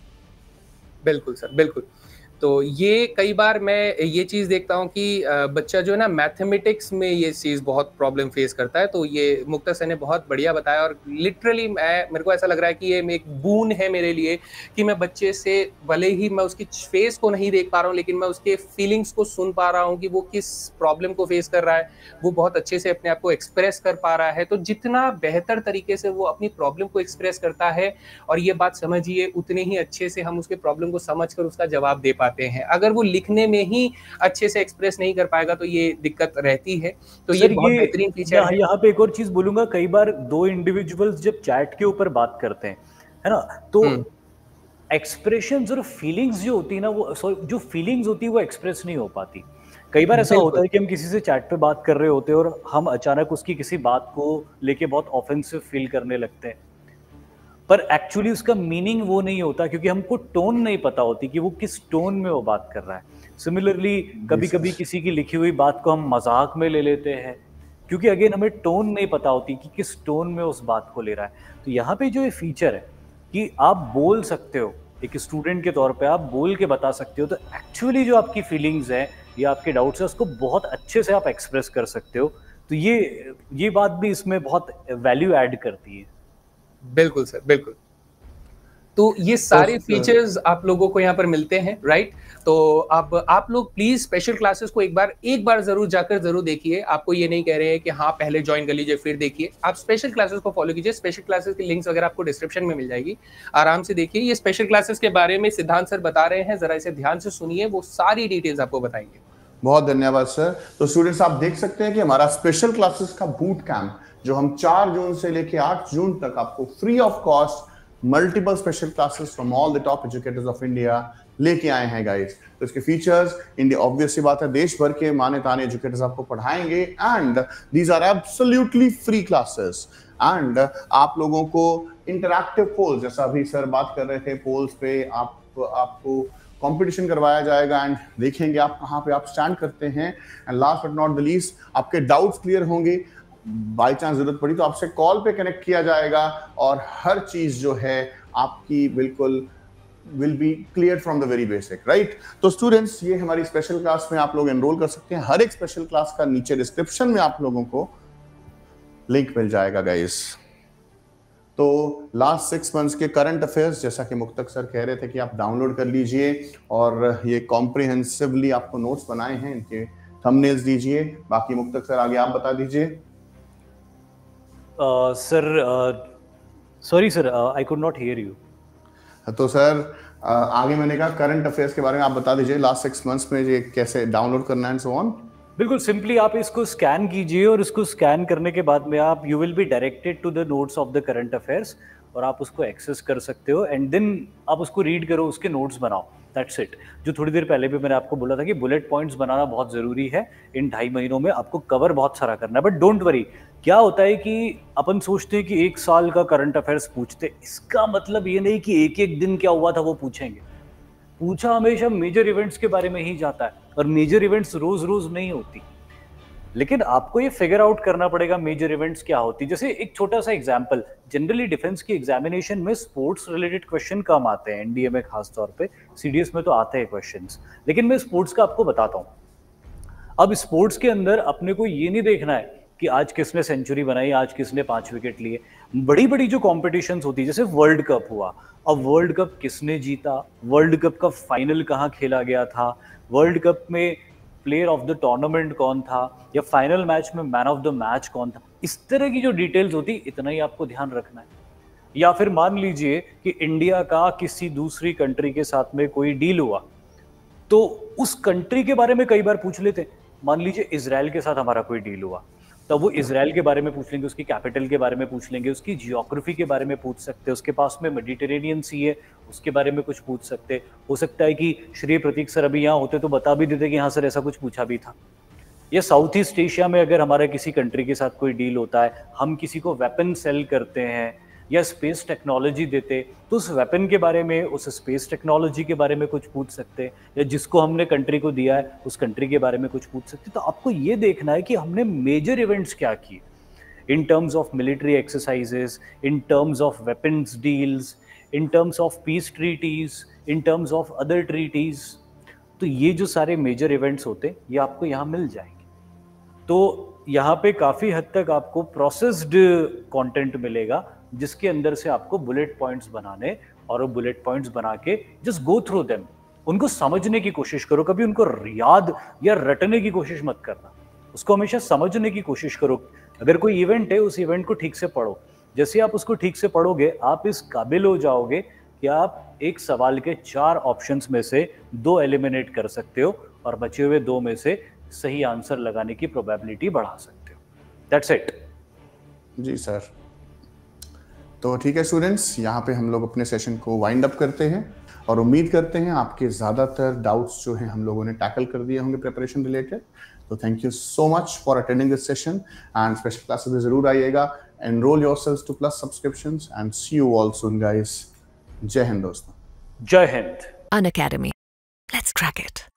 बिल्कुल सर, बिल्कुल। तो ये कई बार मैं ये चीज़ देखता हूँ कि बच्चा जो है ना मैथमेटिक्स में ये चीज़ बहुत प्रॉब्लम फेस करता है। तो ये मुक्ता सर ने बहुत बढ़िया बताया, और लिटरली मैं मेरे को ऐसा लग रहा है कि ये एक बून है मेरे लिए कि मैं बच्चे से भले ही मैं उसकी फेस को नहीं देख पा रहा हूँ, लेकिन मैं उसके फीलिंग्स को सुन पा रहा हूँ कि वो किस प्रॉब्लम को फेस कर रहा है। वो बहुत अच्छे से अपने आप को एक्सप्रेस कर पा रहा है। तो जितना बेहतर तरीके से वो अपनी प्रॉब्लम को एक्सप्रेस करता है, और ये बात समझिए, उतने ही अच्छे से हम उसके प्रॉब्लम को समझ कर उसका जवाब दे पाते हैं। अगर वो लिखने में ही अच्छे से एक्सप्रेस नहीं कर पाएगा तो ये दिक्कत रहती है। तो ये बहुत बेहतरीन फीचर है। यहाँ पे एक और चीज बोलूंगा, कई बार दो इंडिविजुअल्स जब चैट के ऊपर बात करते हैं, है ना, तो एक्सप्रेशंस और फीलिंग्स जो होती है ना, वो जो फीलिंग्स होती है वो एक्सप्रेस नहीं हो पाती। कई बार ऐसा होता है कि हम किसी से चैट पे बात कर रहे होते हैं और हम अचानक उसकी किसी बात को लेके बहुत ऑफेंसिव फील करने लगते हैं, पर एक्चुअली उसका मीनिंग वो नहीं होता, क्योंकि हमको टोन नहीं पता होती कि वो किस टोन में वो बात कर रहा है। सिमिलरली कभी कभी किसी की लिखी हुई बात को हम मजाक में ले लेते हैं, क्योंकि अगेन हमें टोन नहीं पता होती कि किस टोन में उस बात को ले रहा है। तो यहाँ पे जो ये फीचर है कि आप बोल सकते हो, एक स्टूडेंट के तौर पे आप बोल के बता सकते हो, तो एक्चुअली जो आपकी फीलिंग्स हैं या आपके डाउट्स हैं उसको बहुत अच्छे से आप एक्सप्रेस कर सकते हो। तो ये ये बात भी इसमें बहुत वैल्यू ऐड करती है। बिल्कुल सर, बिल्कुल। तो ये सारे फीचर्स आप लोगों को यहाँ पर मिलते हैं, राइट? तो अब आप लोग प्लीज स्पेशल क्लासेस को एक बार एक बार जरूर जाकर जरूर देखिए। आपको ये नहीं कह रहे हैं कि हाँ पहले ज्वाइन कर लीजिए फिर देखिए, आप स्पेशल क्लासेस को फॉलो कीजिए। स्पेशल क्लासेस की लिंक्स वगैरह आपको डिस्क्रिप्शन में मिल जाएगी, आराम से देखिए। ये स्पेशल क्लासेस के बारे में सिद्धांत सर बता रहे हैं, जरा इसे ध्यान से सुनिए, वो सारी डिटेल्स आपको बताएंगे। बहुत धन्यवाद सर। तो स्टूडेंट्स आप देख सकते हैं कि हमारा स्पेशल क्लासेस का बूट कैंप जो हम चार जून से लेके आठ जून तक आपको free of cost multiple special classes from all the top educators of India लेके आए हैं गाइस। तो इसके फीचर्स, इंडिया ऑब्वियस सी बात है, देश भर के माने ताने एजुकेटर्स आपको पढ़ाएंगे and these are absolutely free classes. And आप लोगों को इंटरैक्टिव पोल्स, जैसा अभी सर बात कर रहे थे, पोल्स पे आप आपको कंपटीशन करवाया जाएगा एंड देखेंगे आप कहाँ पे आप स्टैंड करते हैं। And last but not the least, आपके डाउट्स क्लियर होंगे, बाई चांस जरूरत पड़ी तो आपसे कॉल पे कनेक्ट किया जाएगा और हर चीज जो है आपकी बिल्कुल will be clear from the very basic, right. तो स्टूडेंट्स, ये हमारी स्पेशल क्लास में आप लोग एनरोल कर सकते हैं। हर एक स्पेशल क्लास का नीचे डिस्क्रिप्शन में आप लोगों को लिंक मिल जाएगा गाइस। तो लास्ट सिक्स मंथ्स के करंट अफेयर्स, जैसा कि मुक्तक सर कह रहे थे कि आप डाउनलोड कर लीजिए और ये कॉम्प्रिहेंसिवली आपको नोट्स बनाए हैं, इनके थंबनेल्स दीजिए। बाकी मुक्तक सर आगे आप बता दीजिए। Sir sorry sir, I could not hear you. तो सर uh, आगे मैंने कहा करंट अफेयर्स के बारे में आप बता दीजिए, लास्ट सिक्स मंथ्स में ये कैसे डाउनलोड करना है, सो ऑन। बिल्कुल सिंपली आप इसको स्कैन कीजिए और इसको स्कैन करने के बाद में आप you will be directed to the notes of the current affairs और आप उसको एक्सेस कर सकते हो एंड देन आप उसको रीड करो, उसके नोट्स बनाओ, दैट्स इट। जो थोड़ी देर पहले भी मैंने आपको बोला था कि बुलेट पॉइंट्स बनाना बहुत ज़रूरी है, इन ढाई महीनों में आपको कवर बहुत सारा करना है। बट डोंट वरी, क्या होता है कि अपन सोचते हैं कि एक साल का करंट अफेयर्स पूछते, इसका मतलब ये नहीं कि एक एक दिन क्या हुआ था वो पूछेंगे। पूछा हमेशा मेजर इवेंट्स के बारे में ही जाता है और मेजर इवेंट्स रोज रोज नहीं होती, लेकिन आपको ये फिगर आउट करना पड़ेगा मेजर इवेंट्स क्या होती। जैसे एक छोटा सा एग्जांपल, जनरली डिफेंस की एग्जामिनेशन में स्पोर्ट्स रिलेटेड क्वेश्चन कम आते हैं, एनडीए में खास तौर पे, सीडीएस में तो आते हैं क्वेश्चंस, लेकिन मैं स्पोर्ट्स का आपको बताता हूँ। अब स्पोर्ट्स के अंदर अपने को ये नहीं देखना है कि आज किसने सेंचुरी बनाई, आज किसने पांच विकेट लिए। बड़ी बड़ी जो कॉम्पिटिशन्स होती है, जैसे वर्ल्ड कप हुआ, अब वर्ल्ड कप किसने जीता, वर्ल्ड कप का फाइनल कहाँ खेला गया था, वर्ल्ड कप में प्लेयर ऑफ द टूर्नामेंट कौन था, या फाइनल मैच में मैन ऑफ द मैच कौन था, इस तरह की जो डिटेल्स होती, इतना ही आपको ध्यान रखना है। या फिर मान लीजिए कि इंडिया का किसी दूसरी कंट्री के साथ में कोई डील हुआ, तो उस कंट्री के बारे में कई बार पूछ लेते। मान लीजिए इजराइल के साथ हमारा कोई डील हुआ, तब वो इजराइल के बारे में पूछ लेंगे, उसकी कैपिटल के बारे में पूछ लेंगे, उसकी जियोग्राफी के बारे में पूछ सकते हैं, उसके पास में मेडिटेरेनियन सी है उसके बारे में कुछ पूछ सकते। हो सकता है कि श्री प्रतीक सर अभी यहाँ होते तो बता भी देते कि हाँ सर ऐसा कुछ पूछा भी था। या साउथ ईस्ट एशिया में अगर हमारा किसी कंट्री के साथ कोई डील होता है, हम किसी को वेपन सेल करते हैं या स्पेस टेक्नोलॉजी देते, तो उस वेपन के बारे में, उस स्पेस टेक्नोलॉजी के बारे में कुछ पूछ सकते, या जिसको हमने कंट्री को दिया है उस कंट्री के बारे में कुछ पूछ सकते। तो आपको ये देखना है कि हमने मेजर इवेंट्स क्या किए in terms of military exercises, in terms of weapons deals, in terms of peace treaties, in terms of other treaties. तो ये जो सारे मेजर इवेंट्स होते ये आपको यहाँ मिल जाएंगे। तो यहाँ पे काफ़ी हद तक आपको प्रोसेस्ड कंटेंट मिलेगा, जिसके अंदर से आपको बुलेट पॉइंट्स बनाने, और वो बुलेट पॉइंट्स बना के जस्ट गो थ्रू देम, उनको समझने की कोशिश करो। कभी उनको याद या रटने की कोशिश मत करना, उसको हमेशा समझने की कोशिश करो। अगर कोई इवेंट है, उस इवेंट को ठीक से पढ़ो। जैसे आप उसको ठीक से पढ़ोगे, आप इस काबिल हो जाओगे कि आप एक सवाल के चार ऑप्शंस में से दो एलिमिनेट कर सकते हो और बचे हुए दो में से सही आंसर लगाने की प्रोबेबिलिटी बढ़ा सकते हो। That's it. जी सर। तो ठीक है स्टूडेंट्स, यहाँ पे हम लोग अपने सेशन को वाइंड अप करते हैं और उम्मीद करते हैं आपके ज़्यादातर डाउट्स जो हैं हम लोगों ने टैकल कर दिए होंगे प्रिपरेशन रिलेटेड। तो thank you so much for attending this session and special classes में ज़रूर आइएगा। Enroll yourselves to plus subscriptions and see you all soon guys. जय हिंद दोस्तों। जय Hind. Unacademy. Let's crack it.